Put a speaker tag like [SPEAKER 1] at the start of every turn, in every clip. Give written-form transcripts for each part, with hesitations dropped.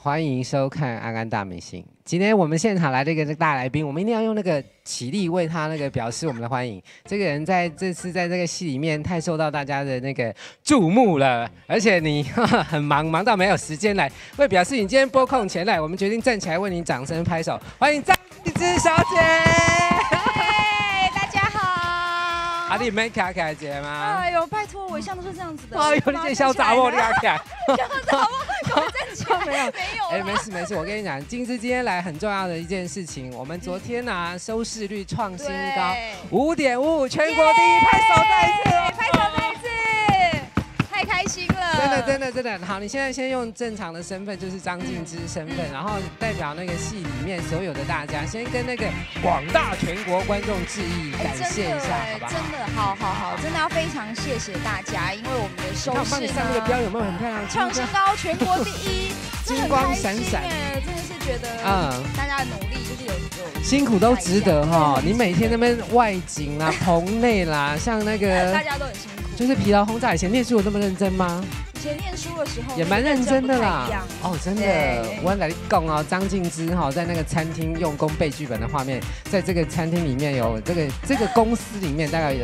[SPEAKER 1] 欢迎收看《阿甘大明星》。今天我们现场来了一个大来宾，我们一定要用那个起立为他那个表示我们的欢迎。这个人在这次在这个戏里面太受到大家的那个注目了，而且你很忙到没有时间来。为表示你今天拨空前来，我们决定站起来为你掌声拍手，欢迎张静之小姐。
[SPEAKER 2] 大家好。
[SPEAKER 1] 啊，你没卡卡姐吗？
[SPEAKER 2] 哎呦，拜托，我一向都是这样子的。
[SPEAKER 1] 哎呦，你这小杂货，你卡卡。
[SPEAKER 2] 小杂货，给我站起来。没有。
[SPEAKER 1] 哎，没事，我跟你讲，静之今天来很重要的一件事情，我们昨天收视率创新高，5.55，全国第一，拍手再一次，
[SPEAKER 2] 拍手再一次，太开心了。
[SPEAKER 1] 真的，好，你现在先用正常的身份，就是张静之身份，然后代表那个戏里面所有的大家，先跟那个广大全国观众致意，感谢一下，好吧？
[SPEAKER 2] 真的，好，真的要非常谢谢大家，因为我们的收视呢，
[SPEAKER 1] 帮你上那个标有没有很漂亮？
[SPEAKER 2] 创新高，全国第一，
[SPEAKER 1] 金光闪闪，
[SPEAKER 2] 真的是觉得，大家的努力就是有
[SPEAKER 1] 辛苦都值得哈。你每天那边外景啦、棚内啦，像那个
[SPEAKER 2] 大家都很辛苦，
[SPEAKER 1] 就是疲劳轰炸。以前念书有这么认真吗？
[SPEAKER 2] 以前念书的时候
[SPEAKER 1] 也蛮认真的啦。哦，真的，我来讲哦，张静之在那个餐厅用功背剧本的画面，在这个餐厅里面有这个公司里面大概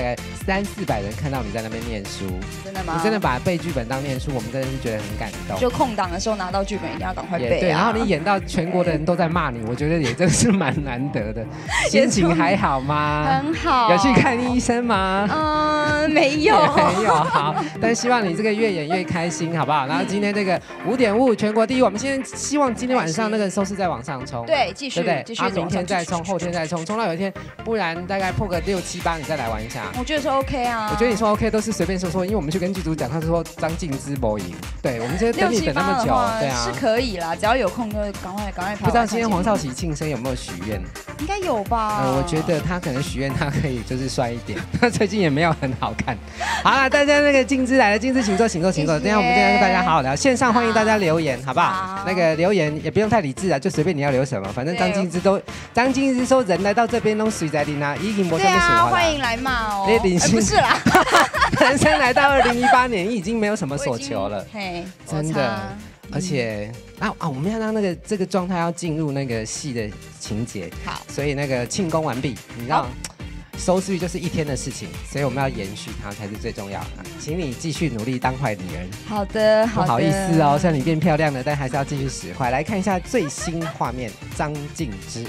[SPEAKER 1] 300-400人看到你在那边念书。
[SPEAKER 2] 真的吗？
[SPEAKER 1] 你真的把背剧本当念书，我们真的是觉得很感动。
[SPEAKER 2] 就空档的时候拿到剧本一定要赶快背。
[SPEAKER 1] 对，然后你演到全国的人都在骂你，我觉得也真是蛮难得的。心情还好吗？
[SPEAKER 2] 很好。
[SPEAKER 1] 有去看医生吗？
[SPEAKER 2] 没有。
[SPEAKER 1] 没有，好，但希望你这个越演越开心，好不好？然后今天这个5.55全国第一，我们现在希望今天晚上那个收视再往上冲，
[SPEAKER 2] 对，继续，
[SPEAKER 1] 明天再冲，后天再冲，冲到有一天，不然大概破个6、7、8，你再来玩一下。
[SPEAKER 2] 我觉得说 OK 啊。
[SPEAKER 1] 我觉得你说 OK 都是随便说，因为我们去跟剧组讲，他说张静之没赢，对，我们现在等你等那么久，对啊，
[SPEAKER 2] 是可以啦，只要有空就赶快拍。
[SPEAKER 1] 不知道今天黄少祺庆生有没有许愿？
[SPEAKER 2] 应该有吧。
[SPEAKER 1] 我觉得他可能许愿，他可以就是帅一点，他最近也没有很好看。好了，大家那个静之来了，静之请坐。等一下我们今天跟大家好好聊，线上欢迎大家留言，好不好？那个留言也不用太理智啊，就随便你要留什么，反正张静之说人来到这边都水在林啊，已经没什么喜欢了。
[SPEAKER 2] 欢迎来骂哦。
[SPEAKER 1] 不
[SPEAKER 2] 是啦，
[SPEAKER 1] 人生来到2018年已经没有什么所求了，真的。而且我们要让这个状态要进入那个戏的情节，好，所以那个庆功完毕，你知道。收视率就是1天的事情，所以我们要延续它才是最重要的。请你继续努力当坏女人。
[SPEAKER 2] 好的，
[SPEAKER 1] 不好意思哦，虽然你变漂亮了，但还是要继续使坏。来看一下最新画面，张静之。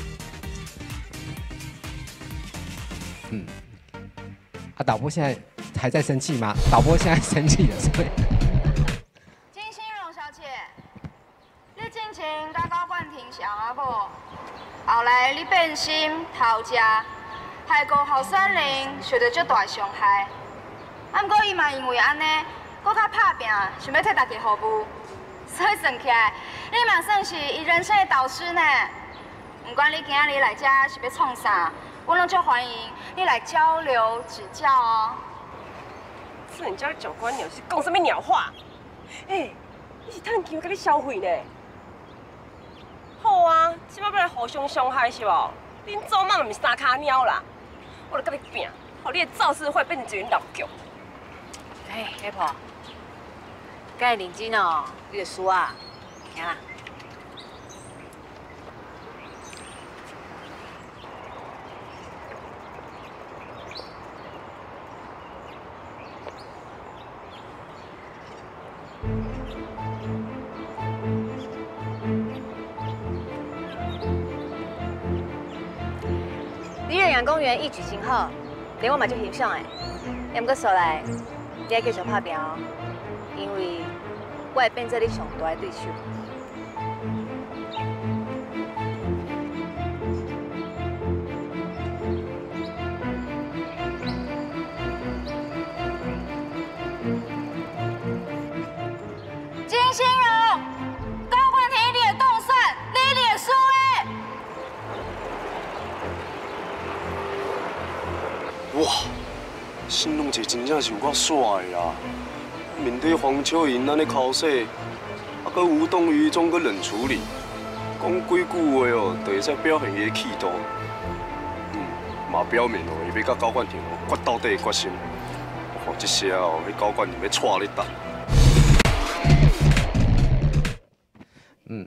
[SPEAKER 1] 导播现在还在生气吗？导播现在生气了，是不是？
[SPEAKER 3] 金星荣小姐，你进前甲高冠廷是阿某，后来你变心偷食。害个候选人受到足大伤害，不过伊嘛因为安尼，搁较打拼，想要替大家服务，所以算起来，你嘛算是伊人生的导师呢。不管你今仔日来这是要创啥，我拢足欢迎你来交流指教哦。
[SPEAKER 4] 这人家长官鸟是讲什么鸟话？你是趁钱甲你消费呢？好啊，即摆要来互相伤害是无？恁做嘛毋是三脚猫啦！我著甲你拼，互你的造势会变成一群闹剧。
[SPEAKER 5] 黑婆，该认真哦，你著输啊，行啦。你远洋公园一举行好，连我嘛就欣赏诶。不过说来，你要继续拍拼哦，因为我会变做你上大的对手。
[SPEAKER 3] 金星荣，高冠廷你会当选，你会输
[SPEAKER 6] 的。哇！新龙姐真正是有够帅啊！面对黄秋莹安尼口水，搁无动于衷，搁冷处理，讲几句话哦，就会使表现伊的气度。嘛表明哦，伊要甲高冠廷决到底的决心。哦，这些哦，迄高冠廷要带你打。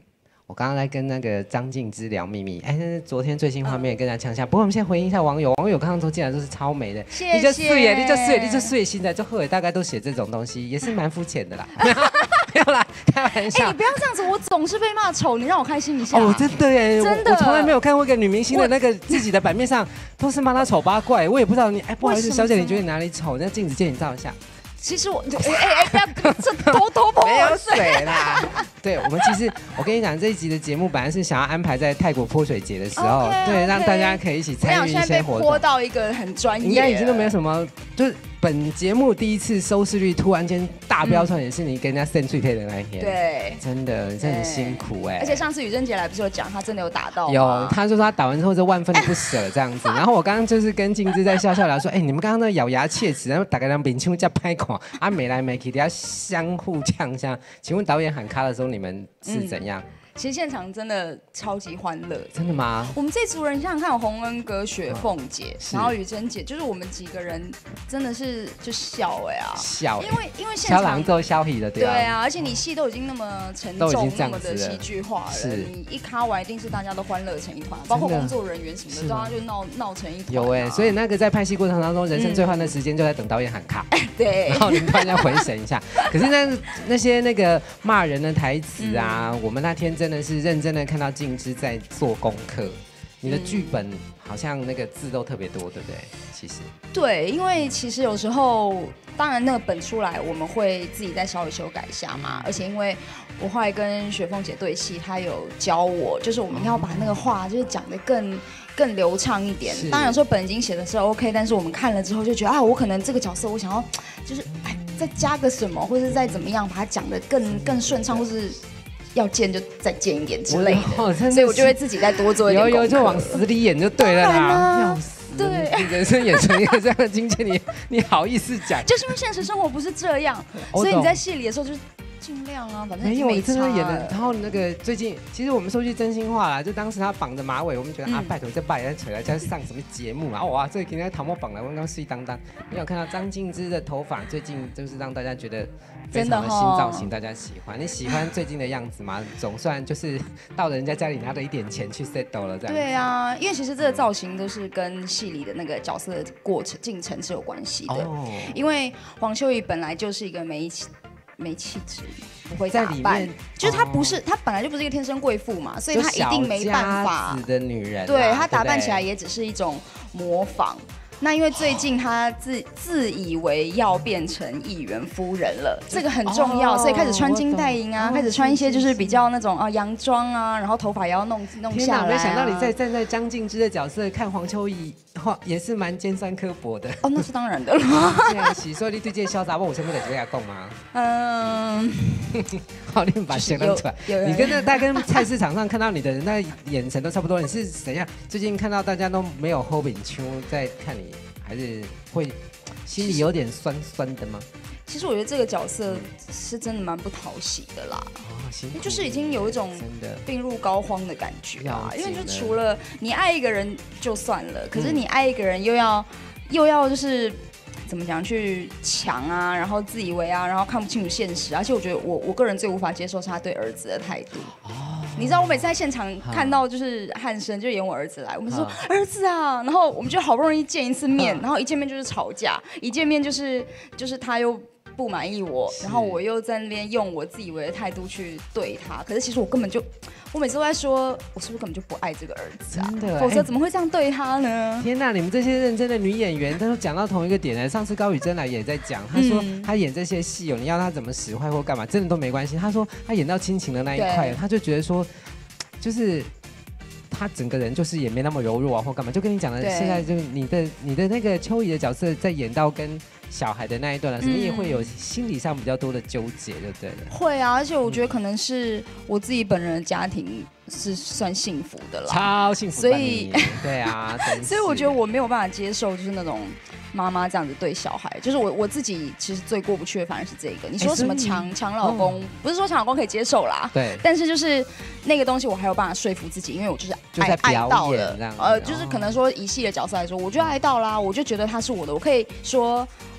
[SPEAKER 1] 我刚刚在跟那个张静之聊秘密，哎，那是昨天最新画面跟大家呛下。不过我们先回应一下网友，网友刚刚都进来都是超美的，
[SPEAKER 2] 谢谢
[SPEAKER 1] 你就睡耶，你就睡，你就睡，现在就后来大概都写这种东西，也是蛮肤浅的啦。没有啦，开玩笑。
[SPEAKER 2] 你不要这样子，我总是被骂丑，你让我开心一下。
[SPEAKER 1] 哦，真的耶，
[SPEAKER 2] 真的，
[SPEAKER 1] 我从来没有看过一个女明星的那个自己的版面上都是骂她丑八怪，我也不知道你，哎，不好意思，小姐，你觉得你哪里丑？那镜子借你照一下。
[SPEAKER 2] 其实我，不要这偷泼
[SPEAKER 1] 没有
[SPEAKER 2] 我
[SPEAKER 1] 水啦。对，我们其实我跟你讲，这一集的节目本来是想要安排在泰国泼水节的时候，
[SPEAKER 2] OK，
[SPEAKER 1] 对，让大家可以一起参与一些活动。
[SPEAKER 2] 泼到一个很专业，
[SPEAKER 1] 应该已经都没有什么，就是本节目第一次收视率突然间大飙窜，也是你跟人家 send 最配的那一天。
[SPEAKER 2] 对，
[SPEAKER 1] 真的，你真的很辛苦哎。
[SPEAKER 2] 而且上次雨珍姐来不是有讲，她真的有打到。
[SPEAKER 1] 有，她就说她打完之后就万分的不舍这样子。然后我刚刚就是跟静之在笑笑聊说，哎，你们刚刚那咬牙切齿，然后打个两饼，请问叫拍款啊，没来没去，等下相互呛香。请问导演喊卡的时候，你们是怎样？
[SPEAKER 2] 其实现场真的超级欢乐，
[SPEAKER 1] 真的吗？
[SPEAKER 2] 我们这组人，你想想看，有洪恩哥、雪凤姐，然后雨珍姐，就是我们几个人真的是就笑
[SPEAKER 1] 笑，
[SPEAKER 2] 因为现场
[SPEAKER 1] 小都消息的对
[SPEAKER 2] 啊，而且你戏都已经那么沉重，那么的戏剧化了，你一咖完一定是大家都欢乐成一团，包括工作人员什么的，大家就闹成一团。
[SPEAKER 1] 有哎，所以那个在拍戏过程当中，人生最欢乐的时间就在等导演喊卡，
[SPEAKER 2] 对，
[SPEAKER 1] 然后你们突然间回神一下。可是那些那个骂人的台词啊，我们那天真的是认真的看到静之在做功课。你的剧本好像那个字都特别多，对不对？其实
[SPEAKER 2] 对，因为其实有时候，当然那个本出来，我们会自己再稍微修改一下嘛。而且因为我后来跟雪凤姐对戏，她有教我，就是我们要把那个话就是讲得更流畅一点。当然有时候本已经写的是 OK， 但是我们看了之后就觉得啊，我可能这个角色我想要就是再加个什么，或者再怎么样把它讲得更顺畅，或是要见就再见一点之类的，所以我就会自己再多做一点功课。
[SPEAKER 1] 有就往死里演就对了啦，要死！对，你人生演成一个这样的境界，你好意思讲？
[SPEAKER 2] 就是因为现实生活不是这样，所以你在戏里的时候就是尽量啊，反正
[SPEAKER 1] 没真的演的。然后那个最近，其实我们说句真心话啦，就当时他绑着马尾，我们觉得啊，拜托这拜人扯来加上什么节目啊？哇，这今天桃木绑来，我刚睡当当，没有看到张静之的头发，最近就是让大家觉得非常的新造型，大家喜欢。你喜欢最近的样子吗？总算就是到人家家里拿了一点钱去 settle 了这样。
[SPEAKER 2] 对啊，因为其实这个造型都是跟戏里的那个角色的过程进程是有关系的。因为黄秋怡本来就是一个没气质，不会打扮，就是她不是，她本来就不是一个天生贵妇嘛，所以她一定没办法。
[SPEAKER 1] 小家子的女人，
[SPEAKER 2] 对，她打扮起来也只是一种模仿。那因为最近她自以为要变成议员夫人了，这个很重要，所以开始穿金戴银啊，开始穿一些就是比较那种洋装啊，然后头发也要弄下来。
[SPEAKER 1] 没想到你站在张静之的角色看黄秋怡，也是蛮尖酸刻薄的。
[SPEAKER 2] 哦，那是当然的了。
[SPEAKER 1] 这样是，所以你对这个潇洒，我全部得这样讲吗？好，你把形容出来。你跟菜市场上看到你的人，那眼神都差不多。你是怎样？最近看到大家都没有后饼秋在看你。还是会心里有点酸酸的吗？
[SPEAKER 2] 其实我觉得这个角色是真的蛮不讨喜的啦，就是已经有一种病入膏肓的感觉啊。因为就除了你爱一个人就算了，可是你爱一个人又要就是怎么讲去抢啊，然后自以为啊，然后看不清楚现实。而且我觉得我个人最无法接受是他对儿子的态度。你知道我每次在现场看到就是汉生就演我儿子来，我们说儿子啊，然后我们就好不容易见一次面，然后一见面就是吵架，一见面就是他又不满意我，然后我又在那边用我自以为的态度去对他，可是其实我每次都在说，我是不是根本就不爱这个儿子啊？真的，否则怎么会这样对他呢？
[SPEAKER 1] 天哪，你们这些认真的女演员都讲到同一个点了。上次高宇珍来也在讲，她说她演这些戏你要她怎么使坏或干嘛，真的都没关系。她说她演到亲情的那一块，她就觉得说，就是她整个人就是也没那么柔弱啊或干嘛，就跟你讲的，现在就是你的那个秋怡的角色在演到跟小孩的那一段的时候，你也会有心理上比较多的纠结，对不对？
[SPEAKER 2] 会啊，而且我觉得可能是我自己本人的家庭是算幸福的啦，
[SPEAKER 1] 超幸福。所以对啊，
[SPEAKER 2] 所以我觉得我没有办法接受就是那种妈妈这样子对小孩，就是我自己其实最过不去的反而是这个。你说什么抢老公，不是说抢老公可以接受啦，
[SPEAKER 1] 对，
[SPEAKER 2] 但是就是那个东西我还有办法说服自己，因为我就是爱到了，就是可能说以戏的角色来说，我就爱到啦，我就觉得他是我的，我可以说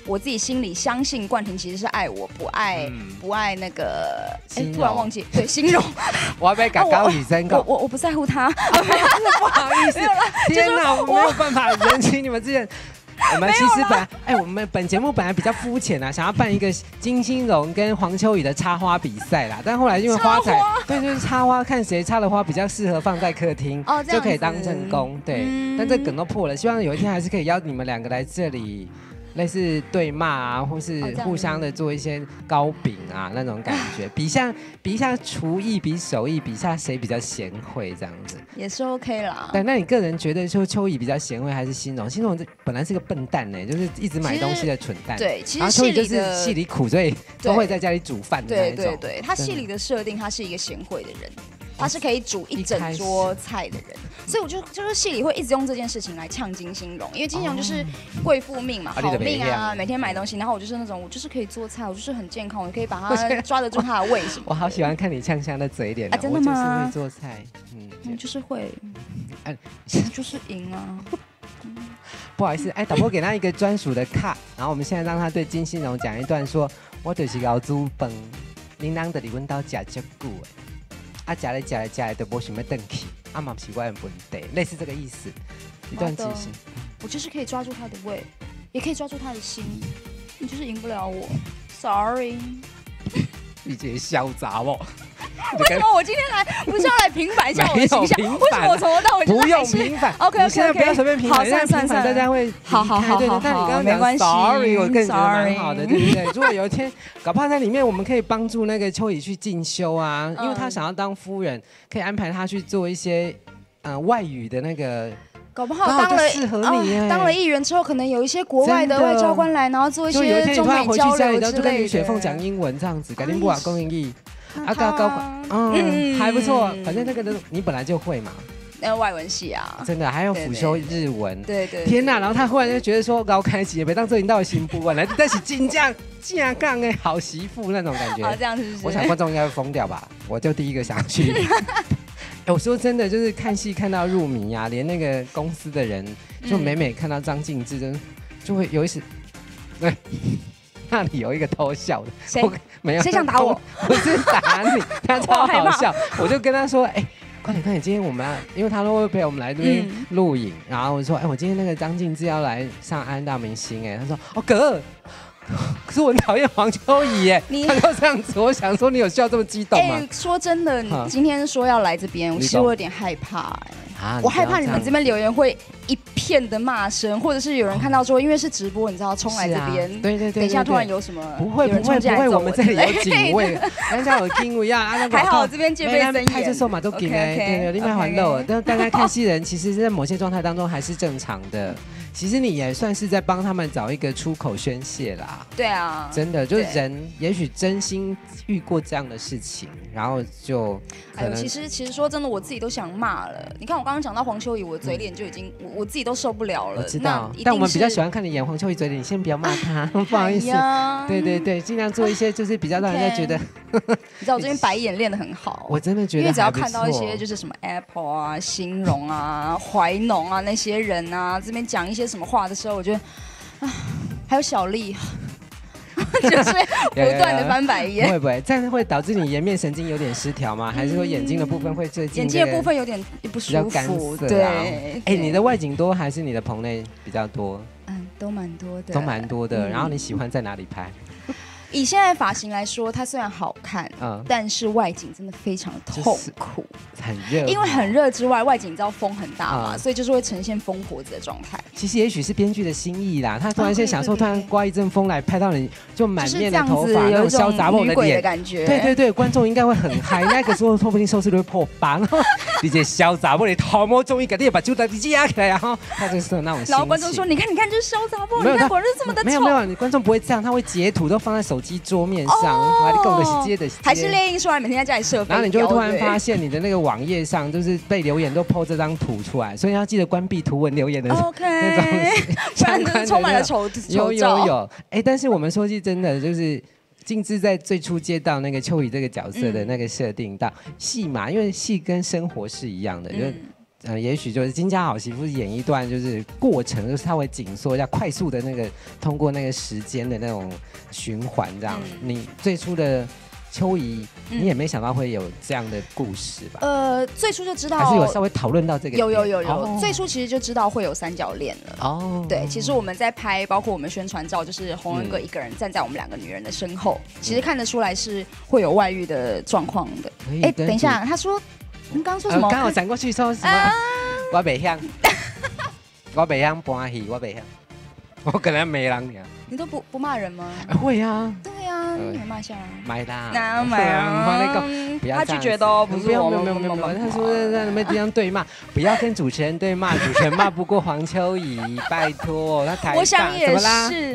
[SPEAKER 2] 我自己心里相信冠廷其实是爱我，不爱那个，突然忘记，对，心荣。
[SPEAKER 1] 我要被搞高宇生搞，
[SPEAKER 2] 我不在乎他，
[SPEAKER 1] 不好意思，天哪，我没有办法忍起你们之前。我们其实本来，我们本节目本来比较肤浅啊，想要办一个金星荣跟黄秋雨的插花比赛啦，但后来因为花材，对，就是插花，看谁插的花比较适合放在客厅，就可以当正宫，对。但这梗都破了，希望有一天还是可以邀你们2个来这里。类似对骂啊，或是互相的做一些糕饼啊那种感觉，比一下厨艺，比手艺，比一下谁比较贤惠这样子，
[SPEAKER 2] 也是 OK 啦。
[SPEAKER 1] 对，那你个人觉得说秋怡比较贤惠还是欣荣？欣荣本来是个笨蛋呢，就是一直买东西的蠢蛋。
[SPEAKER 2] 对，其
[SPEAKER 1] 实
[SPEAKER 2] 戏里
[SPEAKER 1] 就是戏里苦，所以都会在家里煮饭的那一种。
[SPEAKER 2] 对，他戏里的设定，他是一个贤惠的人。他是可以煮一整桌菜的人，所以我就是戏里会一直用这件事情来呛金星荣，因为金星荣就是贵妇命嘛，好命啊，每天买东西，然后我就是那种我就是可以做菜，我就是很健康，我可以把它抓得住他的胃什么。
[SPEAKER 1] 我好喜欢看你呛香的嘴脸
[SPEAKER 2] 啊！真的吗？
[SPEAKER 1] 我就是会做菜，
[SPEAKER 2] 就是会，就是赢啊。
[SPEAKER 1] 不好意思，导播给他一个专属的卡，然后我们现在让他对金星荣讲一段说，我就是熬煮饭，恁人就离阮兜食足久的。食来都无想要回去，嘛是我的问题，类似这个意思。一段即兴，
[SPEAKER 2] 我就是可以抓住他的胃，也可以抓住他的心，你就是赢不了我 ，Sorry。
[SPEAKER 1] 你这嚣张哦！
[SPEAKER 2] 为什么我今天来不是要来平反一下我的形象？为什么我从头到尾
[SPEAKER 1] 不用平反
[SPEAKER 2] ？OK，
[SPEAKER 1] 你现在不要随便平反，
[SPEAKER 2] 算，
[SPEAKER 1] 大家会
[SPEAKER 2] 好。
[SPEAKER 1] 但你刚刚讲 Sorry， 我更觉得蛮好的，对不对？如果有一天搞不好在里面，我们可以帮助那个秋怡去进修啊，因为她想要当夫人，可以安排她去做一些外语的那个。
[SPEAKER 2] 搞不好当了议员之后，可能有一些国外的外交官来，然后做一些中美交流之类的。
[SPEAKER 1] 就跟李雪凤讲英文这样子，改天不讲公英译，还不错。反正那个你本来就会嘛。
[SPEAKER 2] 外文系啊，
[SPEAKER 1] 真的还有辅修日文，
[SPEAKER 2] 对，
[SPEAKER 1] 天哪！然后他忽然就觉得说，高开启也别当这领导新妇啊，来但是金将架杠哎，好媳妇那种感觉。
[SPEAKER 2] 这样是不是？
[SPEAKER 1] 我想观众应该会疯掉吧，我就第一个想去。我说真的，就是看戏看到入迷啊，连那个公司的人就每看到张静之，就会有一时，对，那里有一个偷笑的，
[SPEAKER 2] 谁没有？谁想打我？
[SPEAKER 1] 不是打你，他超好笑。我就跟他说，快点，今天我们因为他都会陪我们来这边录影，然后我说，我今天那个张静之要来上《安大明星》他说，哥。可是我很讨厌黄秋怡耶，他都这样子，我想说你有需要这么激动吗？
[SPEAKER 2] 说真的，你今天说要来这边，其实我有点害怕我害怕你们这边留言会一片的骂声，或者是有人看到说，因为是直播，你知道冲来这边，
[SPEAKER 1] 对，
[SPEAKER 2] 等一下突然有什么
[SPEAKER 1] 不会，我们这里有警卫，人家有警卫啊，
[SPEAKER 2] 还好这边戒备森严，
[SPEAKER 1] 派出所嘛都警对，另外还漏，但大家看戏人，其实在某些状态当中还是正常的。其实你也算是在帮他们找一个出口宣泄啦。
[SPEAKER 2] 对啊，
[SPEAKER 1] 真的就是人，也许真心遇过这样的事情，然后就
[SPEAKER 2] 其实说真的，我自己都想骂了。你看我刚刚讲到黄秋怡，我嘴脸就已经我自己都受不了了。
[SPEAKER 1] 我知道，但我们比较喜欢看你演黄秋怡嘴脸，你先不要骂他，不好意思。对，尽量做一些就是比较让人家觉得。
[SPEAKER 2] 你知道我这边白眼练得很好，
[SPEAKER 1] 我真的觉得，
[SPEAKER 2] 因为只要看到一些就是什么 Apple 啊、欣荣啊、怀农啊那些人啊，这边讲一些什么话的时候，我觉得还有小丽，就是不断的翻白眼。
[SPEAKER 1] 会不会这样会导致你颜面神经有点失调吗？还是说眼睛的部分会最近？
[SPEAKER 2] 眼睛的部分有点不舒服，对。
[SPEAKER 1] 你的外景多还是你的棚内比较多？
[SPEAKER 2] 都蛮多的，
[SPEAKER 1] 都蛮多的。然后你喜欢在哪里拍？
[SPEAKER 2] 以现在发型来说，它虽然好看，但是外景真的非常的痛苦，
[SPEAKER 1] 很热。
[SPEAKER 2] 因为很热之外，外景你知道风很大嘛，所以就是会呈现疯婆子的状态。
[SPEAKER 1] 其实也许是编剧的心意啦，他突然间想说，突然刮一阵风来拍到你就满面的头发，那种潇洒梦的脸
[SPEAKER 2] 的感觉。
[SPEAKER 1] 对，观众应该会很嗨。那个时候说不定收视率会破8，你这潇洒梦的头毛终于给你把酒袋压起来，然后他就是那种心情。
[SPEAKER 2] 然后观众说：“你看，就是潇洒梦，你看果然是这么的丑。”
[SPEAKER 1] 没有，你观众不会这样，他会截图都放在手机桌面上。
[SPEAKER 2] 还是列印出来，每天在家里设。
[SPEAKER 1] 然后你就突然发现你的那个网页上就是被留言都 po 这张图出来，所以要记得关闭图文留言的那种，
[SPEAKER 2] 不然就是充满了丑照。
[SPEAKER 1] 有，但是我们说句真的，就是静之在最初接到那个秋怡这个角色的那个设定到戏嘛，因为戏跟生活是一样的，就是也许就是金家好媳妇演一段就是过程，就是稍微紧缩一下，快速的那个通过那个时间的那种循环这样。你最初的秋怡，你也没想到会有这样的故事吧？
[SPEAKER 2] 最初就知道，
[SPEAKER 1] 还是有稍微讨论到这个。
[SPEAKER 2] 有，最初其实就知道会有三角恋了。哦，对，其实我们在拍，包括我们宣传照，就是洪恩哥一个人站在我们2个女人的身后，其实看得出来是会有外遇的状况的。哎，等一下，他说。你刚刚说什么？
[SPEAKER 1] 刚好闪过去说什么？我袂晓，我袂晓搬戏，我袂晓，我可能没人呀。
[SPEAKER 2] 你都不骂人吗？
[SPEAKER 1] 会啊。
[SPEAKER 2] 对啊，你骂一下啊。
[SPEAKER 1] 买啦。
[SPEAKER 2] 那买啊。他拒绝的哦，不是我。没有。
[SPEAKER 1] 他说在那边这样对骂，不要跟主持人对骂，主持人骂不过黄秋怡，拜托。他台
[SPEAKER 2] 我想也是。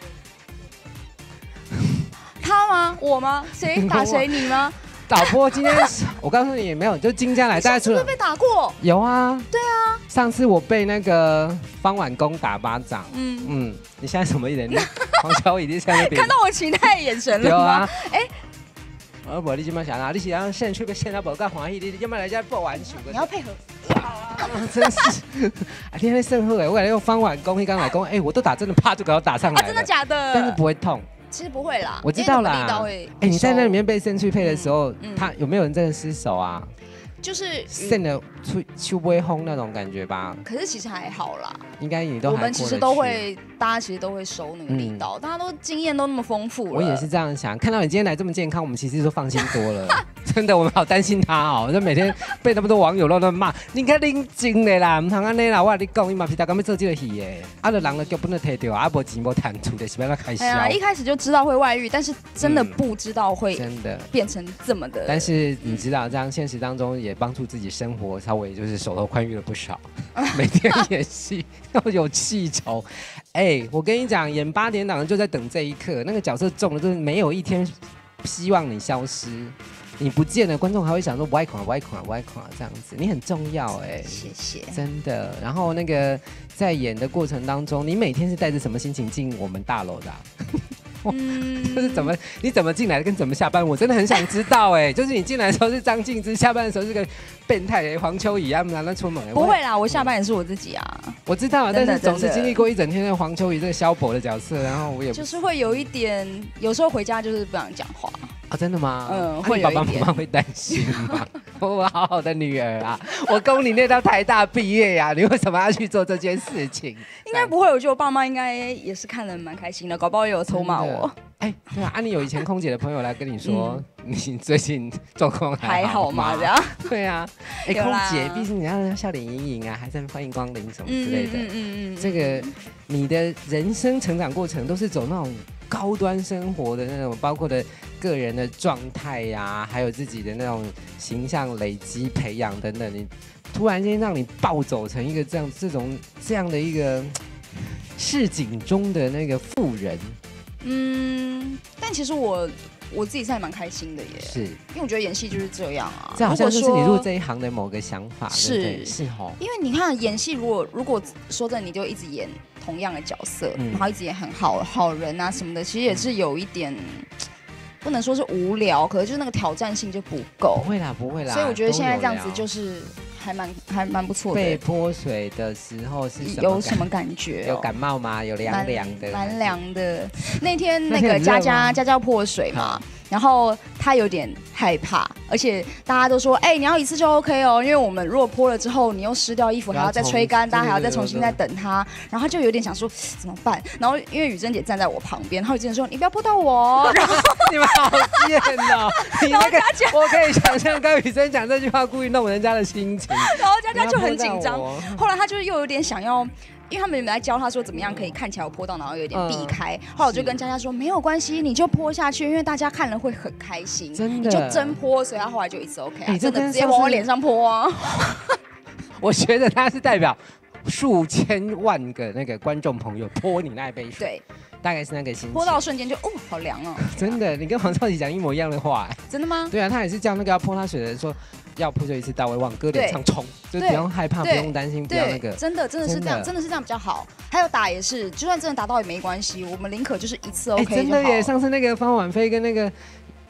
[SPEAKER 2] 他吗？我吗？谁打谁？你吗？
[SPEAKER 1] 导播今天，我告诉你没有，就金家来大家除了
[SPEAKER 2] 被打过，
[SPEAKER 1] 有啊，
[SPEAKER 2] 对啊，
[SPEAKER 1] 上次我被那个方婉公打巴掌，你现在什么人？黄秋怡在那边
[SPEAKER 2] 看到我期待眼神了吗？有啊，哎，
[SPEAKER 1] 我你今晚想啊，你是让现去个现在不够欢喜，你今晚来家不玩球？
[SPEAKER 2] 你要配合，
[SPEAKER 1] 真是，今天盛贺哎，我感觉用方婉公一刚来攻，哎，我都打真的啪就给我打上来了，
[SPEAKER 2] 真的假的？
[SPEAKER 1] 但是不会痛。
[SPEAKER 2] 其实不会啦，
[SPEAKER 1] 我知道啦。哎，你在那里面被肾去配的时候，他有没有人真的失手啊？就是肾的出不会轰那种感觉吧？
[SPEAKER 2] 可是其实还好啦，
[SPEAKER 1] 应该你都
[SPEAKER 2] 我们其实都会，大家其实都会收那个力道，大家都经验都那么丰富了。
[SPEAKER 1] 我也是这样想，看到你今天来这么健康，我们其实都放心多了。真的，我们好担心他哦，就每天被那么多网友乱骂，你看恁真的啦，唔通安尼啦，我跟你讲，伊嘛是大家要做这个戏的，啊，就人的脚本都摕掉，啊，无钱无赚出的，是要开销。
[SPEAKER 2] 一开始就知道会外遇，但是真的不知道会真的变成这么的。
[SPEAKER 1] 但是你知道，这样现实当中也帮助自己生活稍微就是手头宽裕了不少，每天演戏要有气筹。哎，我跟你讲，演8点档就在等这一刻，那个角色中了，就是没有一天希望你消失。你不见了，观众还会想说歪垮这样子，你很重要哎，
[SPEAKER 2] 谢谢，
[SPEAKER 1] 真的。然后那个在演的过程当中，你每天是带着什么心情进我们大楼的？就是你怎么进来的，跟怎么下班，我真的很想知道哎。就是你进来的时候是张静之，下班的时候是个变态的黄秋怡啊，哪能出门？
[SPEAKER 2] 不会啦，我下班也是我自己啊。
[SPEAKER 1] 我知道啊，但是总是经历过一整天的黄秋怡这个萧伯的角色，然后我也
[SPEAKER 2] 就是会有一点，有时候回家就是不想讲话。
[SPEAKER 1] 啊，真的吗？
[SPEAKER 2] 会有一点。
[SPEAKER 1] 爸爸妈妈会担心吗？我好好的女儿啊，我供你念到台大毕业呀，你为什么要去做这件事情？
[SPEAKER 2] 应该不会，我觉得我爸妈应该也是看得蛮开心的，搞不好也有偷骂我。
[SPEAKER 1] 哎，对啊，你有以前空姐的朋友来跟你说，你最近状况
[SPEAKER 2] 还好吗？这样？
[SPEAKER 1] 对啊，哎，空姐毕竟你要笑脸盈盈啊，还在欢迎光临什么之类的。这个你的人生成长过程都是走那种高端生活的那种，包括的个人的状态呀，还有自己的那种形象累积培养等等，你突然间让你暴走成一个这样的一个市井中的那个富人。
[SPEAKER 2] 但其实我自己现在蛮开心的耶，是因为我觉得演戏就是这样啊。
[SPEAKER 1] 这好像就是你入这一行的某个想法，是哦。
[SPEAKER 2] 因为你看演戏，如果说真的，你就一直演同样的角色，然后一直演很好人啊什么的，其实也是有一点。不能说是无聊，可是就是那个挑战性就不够。
[SPEAKER 1] 不会啦，
[SPEAKER 2] 所以我觉得现在这样子就是还蛮不错的。
[SPEAKER 1] 被泼水的时候是
[SPEAKER 2] 有什么感觉？
[SPEAKER 1] 有感冒吗？有凉的？
[SPEAKER 2] 蛮凉的。那天那个佳佳泼水嘛。然后他有点害怕，而且大家都说，你要一次就 OK 哦，因为我们如果泼了之后，你又湿掉衣服，还要再吹干，大家还要再重新再等他。然后他就有点想说怎么办？然后因为雨珍姐站在我旁边，然后雨珍姐说你不要泼到我。然后
[SPEAKER 1] 你们好贱哦！然后我可以想象跟雨珍讲这句话，故意弄人家的心情。
[SPEAKER 2] 然后佳佳就很紧张，后来他就又有点想要。因为他们有来教他说怎么样可以看起来有泼到，然后有点避开。后来我就跟佳佳说没有关系，你就泼下去，因为大家看了会很开心。真的，你就真泼，所以他后来就一直 OK，真的直接往我脸上泼啊！
[SPEAKER 1] 我觉得他是代表数千万个那个观众朋友泼你那一杯水，
[SPEAKER 2] 对，
[SPEAKER 1] 大概是那个心情。
[SPEAKER 2] 泼到瞬间就好凉哦！
[SPEAKER 1] 真的，你跟黄少祺讲一模一样的话。
[SPEAKER 2] 真的吗？
[SPEAKER 1] 对啊，他也是叫那个要泼他水的人说。要扑就一次到位，往歌脸上冲，就不用害怕，不用担心，不要那个。
[SPEAKER 2] 真的是这样，真的是这样比较好。还有打也是，就算真的打到也没关系，我们宁可就是一次 OK 就好。
[SPEAKER 1] 真的耶！上次那个方婉菲跟那个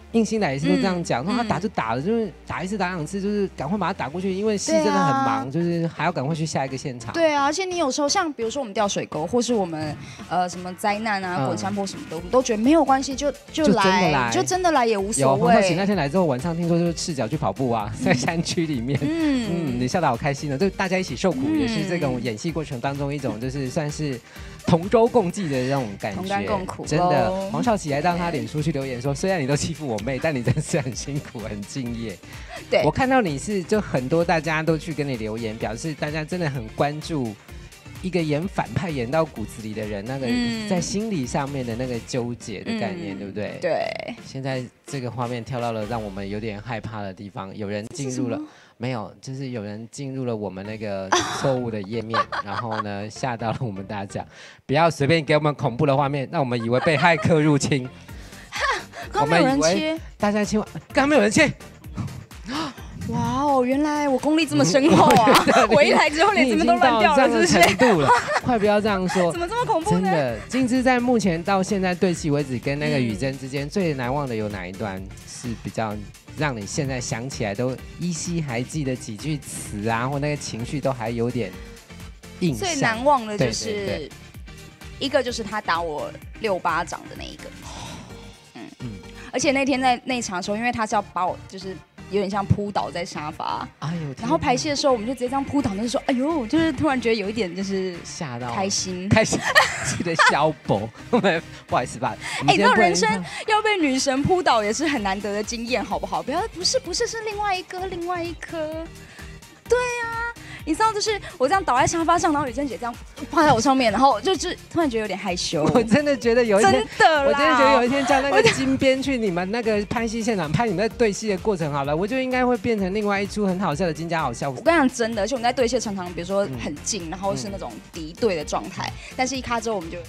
[SPEAKER 1] 应兴来也是都这样讲，他打就打了，就是打一次打2次，就是赶快把他打过去，因为戏真的很忙，就是还要赶快去下一个现场。
[SPEAKER 2] 对啊，而且你有时候像比如说我们掉水沟，或是我们什么灾难啊、滚山坡什么的，我们都觉得没有关系，就来，就真的来也无所谓。
[SPEAKER 1] 有黄少祺那天来之后，晚上听说就是赤脚去跑步啊，在山区里面，你笑得好开心呢，就大家一起受苦，也是这种演戏过程当中一种就是算是同舟共济的那种感觉，
[SPEAKER 2] 同甘共苦。
[SPEAKER 1] 真的，黄少祺还让他脸书去留言说，虽然你都欺负我妹，但你真是很辛苦、很敬业。
[SPEAKER 2] 对，
[SPEAKER 1] 我看到你是就很多大家都去跟你留言，表示大家真的很关注一个演反派演到骨子里的人，那个在心理上面的那个纠结的概念，对不对？
[SPEAKER 2] 对。
[SPEAKER 1] 现在这个画面跳到了让我们有点害怕的地方，有人进入了。没有，就是有人进入了我们那个错误的页面，然后呢吓到了我们大家。不要随便给我们恐怖的画面，让我们以为被骇客入侵。
[SPEAKER 2] 刚没有人切，
[SPEAKER 1] 大家千万刚没有人切。
[SPEAKER 2] 哇哦，原来我功力这么深厚啊！我一来之后脸怎么都乱掉了，是不是？
[SPEAKER 1] 程度了，快不要这样说。
[SPEAKER 2] 怎么这么恐怖呢？
[SPEAKER 1] 真的，金枝在目前到现在对戏为止，跟那个雨珍之间最难忘的有哪一段是比较让你现在想起来都依稀还记得几句词啊，或那个情绪都还有点印象？
[SPEAKER 2] 最难忘的就是一个就是他打我6巴掌的那一个，而且那天在那场的时候，因为他是要把我就是有点像扑倒在沙发，哎呦！然后排戏的时候，我们就直接这样扑倒，那时候，哎呦，就是突然觉得有一点就是
[SPEAKER 1] 吓到，
[SPEAKER 2] 开心，
[SPEAKER 1] 记得消薄，不好意思吧？
[SPEAKER 2] 哎，那人生要被女神扑倒也是很难得的经验，好不好？不是，是另外一颗，对啊。你知道，就是我这样倒在沙发上，然后雨珍姐这样趴在我上面，然后就是突然觉得有点害羞。
[SPEAKER 1] 我真的觉得有一天，
[SPEAKER 2] 我
[SPEAKER 1] 真的觉得有一天叫那个金编去你们那个拍戏现场拍你们在对戏的过程好了，我就应该会变成另外一出很好笑的金家好笑。
[SPEAKER 2] 我跟你讲真的，而且我们在对戏常常比如说很近，然后是那种敌对的状态，但是一咔之后我们就。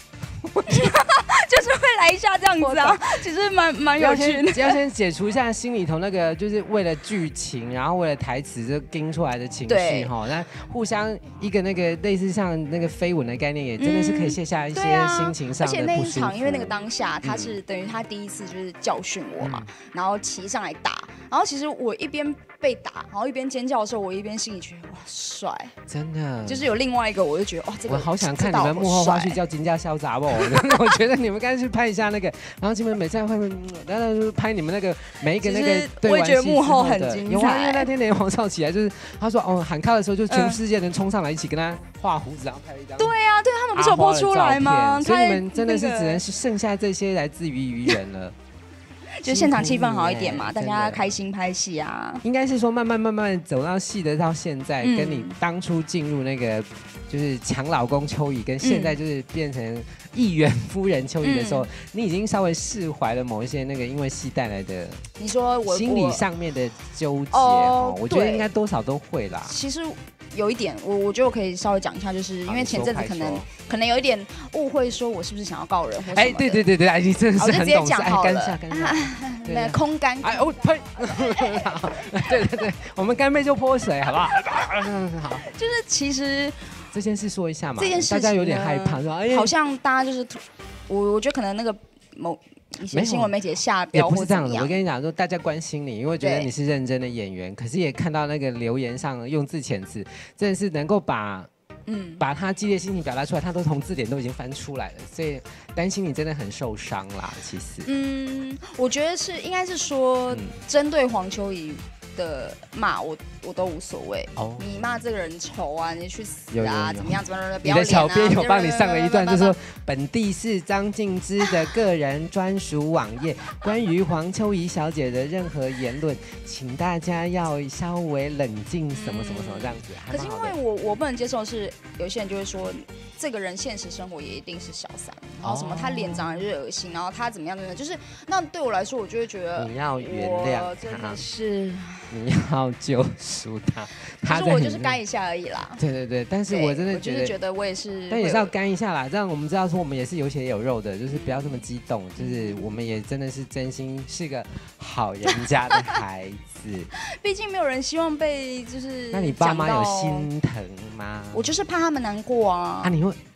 [SPEAKER 2] 就是会来一下这样子啊，其实蛮有趣的。
[SPEAKER 1] 要先解除一下心里头那个，就是为了剧情，然后为了台词就盯出来的情绪哈。那互相一个那个类似像那个飞吻的概念，也真的是可以卸下一些心情上的不舒服。
[SPEAKER 2] 而且那一场，因为那个当下他是等于他第一次就是教训我嘛，然后骑上来打，然后其实我一边被打，然后一边尖叫的时候，我一边心里觉得哇帅，
[SPEAKER 1] 真的，
[SPEAKER 2] 就是有另外一个，我就觉得哇，这个
[SPEAKER 1] 我好想看你们幕后花絮叫金家潇洒哦。我觉得你们该去拍一下那个，然后金门每次会然后拍你们那个每一个那个对完戏之后的，
[SPEAKER 2] 我也觉得幕后很精彩。
[SPEAKER 1] 有啊，因为那天连黄少祺来，就是他说喊卡的时候，就全世界人冲上来一起跟他画胡子，然后拍了一张。
[SPEAKER 2] 对啊，对他们不是有播出来吗？
[SPEAKER 1] 所以你们真的是只能是剩下这些来自于人了。
[SPEAKER 2] 就现场气氛好一点嘛，大家开心拍戏啊。
[SPEAKER 1] 应该是说慢慢走到戏的到现在，跟你当初进入那个就是抢老公秋怡，跟现在就是变成议员夫人秋怡的时候，你已经稍微释怀了某一些那个因为戏带来的，
[SPEAKER 2] 你说我
[SPEAKER 1] 心理上面的纠结哦，我觉得应该多少都会啦。
[SPEAKER 2] 其实。有一点，我觉得我可以稍微讲一下，就是因为前阵子可能有一点误会，说我是不是想要告人或什么的。
[SPEAKER 1] 哎，对，哎，你真的是很懂事。
[SPEAKER 2] 干
[SPEAKER 1] 下，
[SPEAKER 2] 没空干。
[SPEAKER 1] 哎，哦呸！对，我们干杯就泼水，好不好？好。
[SPEAKER 2] 就是其实
[SPEAKER 1] 这件事说一下嘛，
[SPEAKER 2] 这件事
[SPEAKER 1] 大家有点害怕，是吧？
[SPEAKER 2] 好像大家就是我觉得可能那个一些新闻媒体下标
[SPEAKER 1] 也不是这样的。我跟你讲说，大家关心你，因为觉得你是认真的演员，可是也看到那个留言上用字遣词，真的是能够把他激烈心情表达出来，他都从字典都已经翻出来了，所以担心你真的很受伤啦。其实，
[SPEAKER 2] 我觉得应该是说针对黄秋怡的骂我都无所谓。你骂这个人丑啊，你去死啊，怎么样？不要脸啊！
[SPEAKER 1] 你的小编有帮你上了一段，就是说本地是张静之的个人专属网页，关于黄秋怡小姐的任何言论，请大家要稍微冷静，什么这样子。
[SPEAKER 2] 可是因为我不能接受的是，有些人就会说这个人现实生活也一定是小三，然后什么他脸长得就是恶心，然后他怎么样，就是那对我来说，我就会觉得
[SPEAKER 1] 你要原谅
[SPEAKER 2] 真的是。
[SPEAKER 1] 你要救赎他，
[SPEAKER 2] 可是我就是干一下而已啦。
[SPEAKER 1] 对，但是我真的
[SPEAKER 2] 觉得我也是，
[SPEAKER 1] 但也是要干一下啦，这样我们知道说我们也是有血有肉的，就是不要这么激动，就是我们也真的是真心是个好人家的孩子。
[SPEAKER 2] 毕竟没有人希望被就是。
[SPEAKER 1] 那你爸妈有心疼吗？
[SPEAKER 2] 我就是怕他们难过啊。
[SPEAKER 1] 你会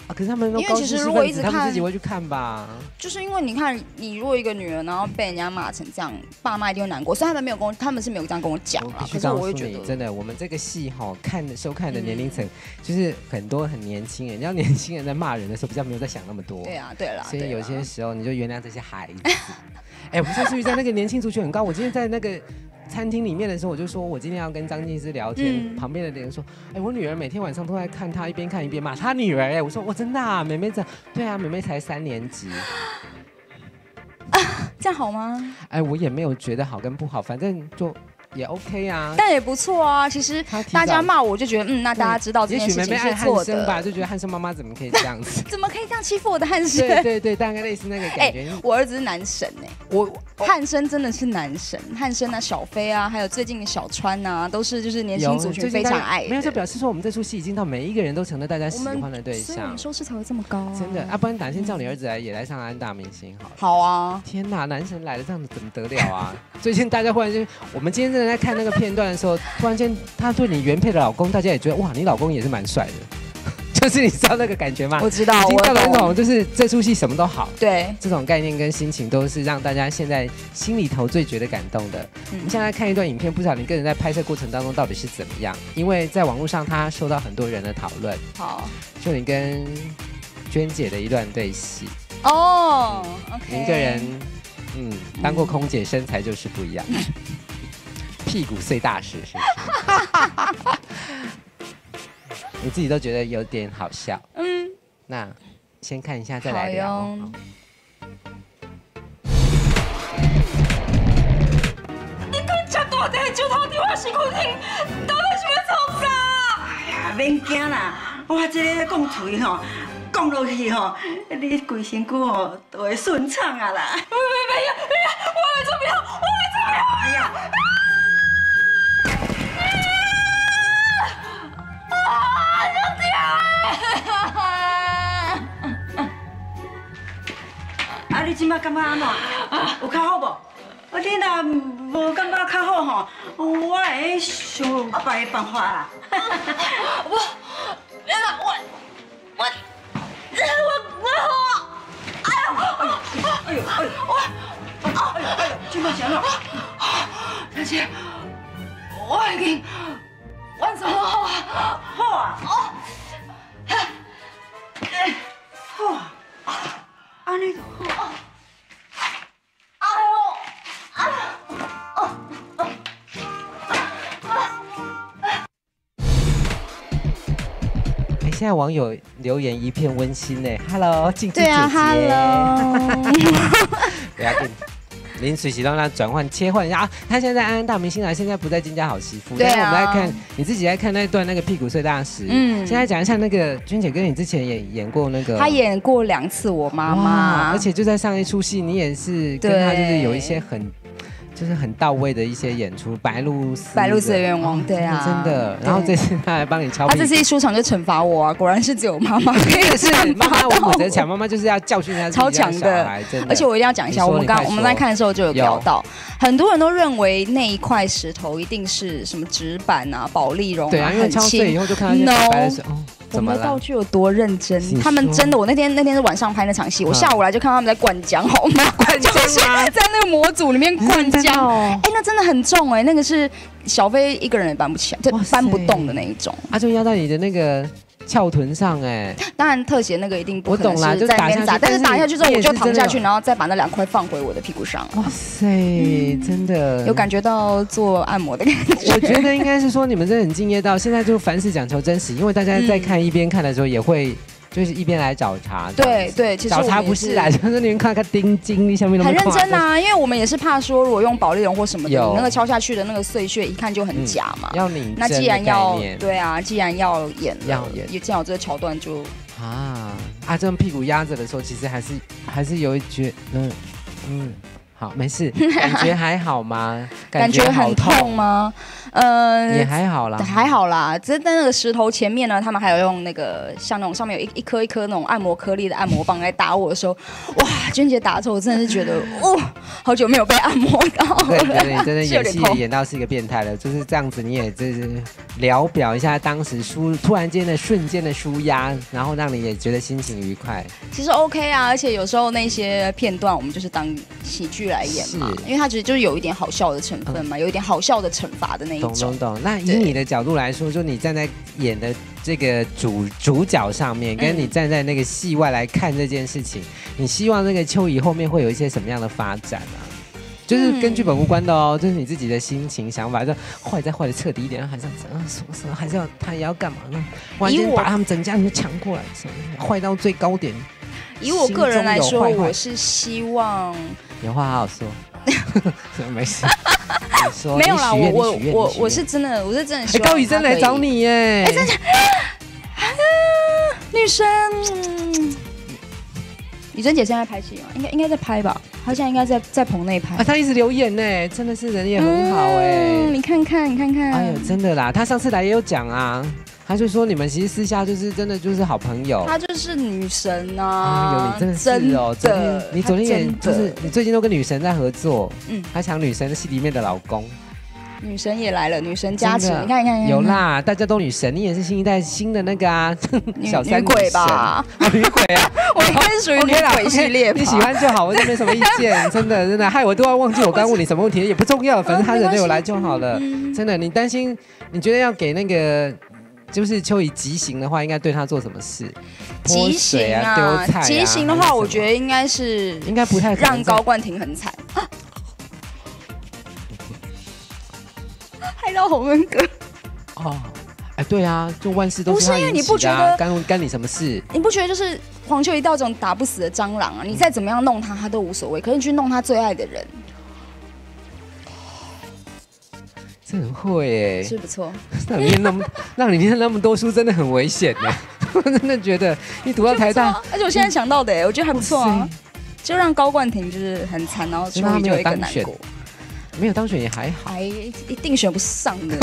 [SPEAKER 1] 啊，可是他们都
[SPEAKER 2] 因为其实如果一直看，
[SPEAKER 1] 他们自己会去看吧。
[SPEAKER 2] 就是因为你看，你如果一个女人，然后被人家骂成这样，爸妈一定会难过。虽然他们是没有这样跟我讲啦，可是我会觉得，
[SPEAKER 1] 真的，我们这个戏收看的年龄层就是很多很年轻人，你知道年轻人在骂人的时候比较没有在想那么多。
[SPEAKER 2] 对啊，对啦。
[SPEAKER 1] 所以有些时候你就原谅这些孩子。哎，我们上次在那个年轻族群很高，我今天在那个餐厅里面的时候，我就说我今天要跟张静之聊天，旁边的人说，哎，我女儿每天晚上都在看她，一边看一边骂她女儿。哎，我说我真的啊，妹妹对啊，妹妹才3年级。
[SPEAKER 2] 这样好吗？
[SPEAKER 1] 哎，我也没有觉得好跟不好，反正就也 OK 啊，
[SPEAKER 2] 但也不错啊。其实大家骂我就觉得，那大家知道这件事情是错的
[SPEAKER 1] 吧？就觉得汉生妈妈怎么可以这样子？
[SPEAKER 2] 怎么可以这样欺负我的汉生？
[SPEAKER 1] 对，大概类似那个感觉。
[SPEAKER 2] 我儿子是男神汉生真的是男神，汉生啊、小飞啊，还有最近的小川啊，都是就是年轻族群非常爱的。
[SPEAKER 1] 没有，就表示说我们这出戏已经到每一个人都成了大家喜欢的对象，
[SPEAKER 2] 所以我们收视才会这么高啊。
[SPEAKER 1] 真的啊，不然哪天叫你儿子也来上安大明星好了。
[SPEAKER 2] 好啊！
[SPEAKER 1] 天哪，男神来了，这样子怎么得了啊？最近大家忽然间，我们今天真的在看那个片段的时候，突然间他对你原配的老公，大家也觉得哇，你老公也是蛮帅的。就是你知道那个感觉吗？
[SPEAKER 2] 我知道，
[SPEAKER 1] 已经到了那种就是这出戏什么都好，
[SPEAKER 2] 对，
[SPEAKER 1] 这种概念跟心情都是让大家现在心里头最觉得感动的。我们现在看一段影片，不晓得你个人在拍摄过程当中到底是怎么样？因为在网络上他受到很多人的讨论。
[SPEAKER 2] 好，
[SPEAKER 1] 就你跟娟姐的一段对戏
[SPEAKER 2] 哦，
[SPEAKER 1] 你一个人当过空姐，身材就是不一样，屁股碎大事是不是？你自己都觉得有点好笑，那先看一下再来聊。
[SPEAKER 4] 你跟这大地石头伫我身躯顶，到底是要创啥？哎呀，免惊啦，我这个讲嘴讲落去你规身躯都会顺畅啊啦。没有，我会怎么样？哎呀！啊，你即摆感觉安怎？有较好无？你若无感觉较好我会想别个办法啦。我好！哎呦！即摆是安怎？小姐，我已经完成好啊！好啊！好啊！安尼就好。
[SPEAKER 1] 现在网友留言一片温馨呢 ，Hello， 静之姐姐。
[SPEAKER 2] 对啊 ，Hello。
[SPEAKER 1] 不要紧，临时启动让转换切换一下啊！他现在安安大明星了，现在不在金家好媳妇。
[SPEAKER 2] 对啊。
[SPEAKER 1] 我们在看你自己在看那段那个屁股碎大石。现在讲一下那个娟姐跟你之前也演过那个。
[SPEAKER 2] 她演过2次我妈妈，
[SPEAKER 1] 而且就在上一出戏，你也是跟她就是有一些很到位的一些演出，白鹭丝的愿望，对啊，真的。然后这次他来帮你敲，
[SPEAKER 2] 他这次一出场就惩罚我啊，果然是只有妈妈，
[SPEAKER 1] 真的是妈妈无骨则强，妈妈就是要教训他
[SPEAKER 2] 超强的，而且我一定要讲一下，我们在看的时候就有聊到，很多人都认为那一块石头一定是什么纸板啊、保丽龙啊，
[SPEAKER 1] 对啊，因为敲碎以后就看到一些白的时候。
[SPEAKER 2] 我们的道具有多认真？他们真的，我那天是晚上拍那场戏，我下午来就看到他们在灌浆，好吗？灌浆吗？在那个模组里面灌浆，哎，那真的很重哎，那个是小飞一个人也搬不起来，就搬不动的那一种。
[SPEAKER 1] 啊，就压在你的那个翘臀上哎。
[SPEAKER 2] 当然特写那个一定不可能是在那边砸，但是打下去之后我就躺下去，然后再把那2块放回我的屁股上。
[SPEAKER 1] 哇塞，真的
[SPEAKER 2] 有感觉到做按摩的感觉。
[SPEAKER 1] 我觉得应该是说你们真的很敬业到现在就凡事讲求真实，因为大家在看一边看的时候也会。就是一边来找茬，
[SPEAKER 2] 对，其实
[SPEAKER 1] 找茬不是啦，就是你们看钉金下面
[SPEAKER 2] 很认真啊，因为我们也是怕说，如果用保丽龙或什么的，那个敲下去的那个碎屑，一看就很假嘛。
[SPEAKER 1] 要拧，
[SPEAKER 2] 那既然要对啊，既然要演，也既然有这个桥段就
[SPEAKER 1] 这种屁股压着的时候，其实还是有一觉好，没事，感觉还好吗？
[SPEAKER 2] 感觉很痛吗？
[SPEAKER 1] 也还好啦，
[SPEAKER 2] 还好啦。只是在那个石头前面呢，他们还有用那个像那种上面有一颗一颗那种按摩颗粒的按摩棒来打我的时候，哇，娟姐打的时候，我真的是觉得，好久没有被按摩到了。
[SPEAKER 1] 对，觉得你真的演戏演到是一个变态了，就是这样子，你也就是聊表一下当时突然间的瞬间的舒压，然后让你也觉得心情愉快。
[SPEAKER 2] 其实 OK 啊，而且有时候那些片段我们就是当喜剧来演嘛，因为它其实就是有一点好笑的成分嘛，有一点好笑的惩罚的那一种。
[SPEAKER 1] 懂。那以你的角度来说，就你站在演的这个主角上面，跟你站在那个戏外来看这件事情，你希望那个秋怡后面会有一些什么样的发展啊？就是跟剧本无关的哦，就是你自己的心情想法，就坏再坏的彻底一点，还是要什么，还是要他也要干嘛呢？完全把他们整家人抢过来，坏到最高点。
[SPEAKER 2] 以我个人来说，我是希望
[SPEAKER 1] 有话好好说，没事。
[SPEAKER 2] 没有啦，我是真的希望
[SPEAKER 1] 高宇真来找你耶！
[SPEAKER 2] 真的，女生，李贞姐现在拍戏吗？应该在拍吧，她现在应该在棚内拍。
[SPEAKER 1] 她一直留言呢，真的是人也很好哎。
[SPEAKER 2] 你看看。
[SPEAKER 1] 哎呦，真的啦，她上次来也有讲啊。他就说你们其实私下就是真的就是好朋友。她
[SPEAKER 2] 就是女神啊！
[SPEAKER 1] 哎呦，你真的是哦，你昨天也就是你最近都跟女神在合作，她抢女神的戏里面的老公。
[SPEAKER 2] 女神也来了，女神加持，你看，
[SPEAKER 1] 有啦，大家都女神，你也是新一代新的那个啊，小三女
[SPEAKER 2] 鬼吧？
[SPEAKER 1] 女鬼啊，
[SPEAKER 2] 我应该是属于女鬼系列吧？
[SPEAKER 1] 你喜欢就好，我就没什么意见，真的，害我都要忘记我刚问你什么问题，也不重要，反正他人有来就好了，真的。你担心，你觉得要给那个就是秋怡极刑的话，应该对他做什么事？
[SPEAKER 2] 极刑啊，丢菜啊。极刑的话，我觉得应该
[SPEAKER 1] 不太
[SPEAKER 2] 让高冠廷很惨。害到洪恩哥
[SPEAKER 1] 哦，哎，对啊，就万事都
[SPEAKER 2] 不是因为你不觉得
[SPEAKER 1] 干你什么事？
[SPEAKER 2] 你不觉得就是黄秋怡到这种打不死的蟑螂啊？你再怎么样弄他，他都无所谓。可是你去弄他最爱的人，
[SPEAKER 1] 这很会耶，
[SPEAKER 2] 是不错。
[SPEAKER 1] 让你念那么多书，真的很危险呢。我真的觉得你读到台大，
[SPEAKER 2] 而且我现在想到的，我觉得还不错啊。就让高冠廷就是很惨，然后秋怡就会更难过。
[SPEAKER 1] 没有当选也还好，
[SPEAKER 2] 一定选不上的。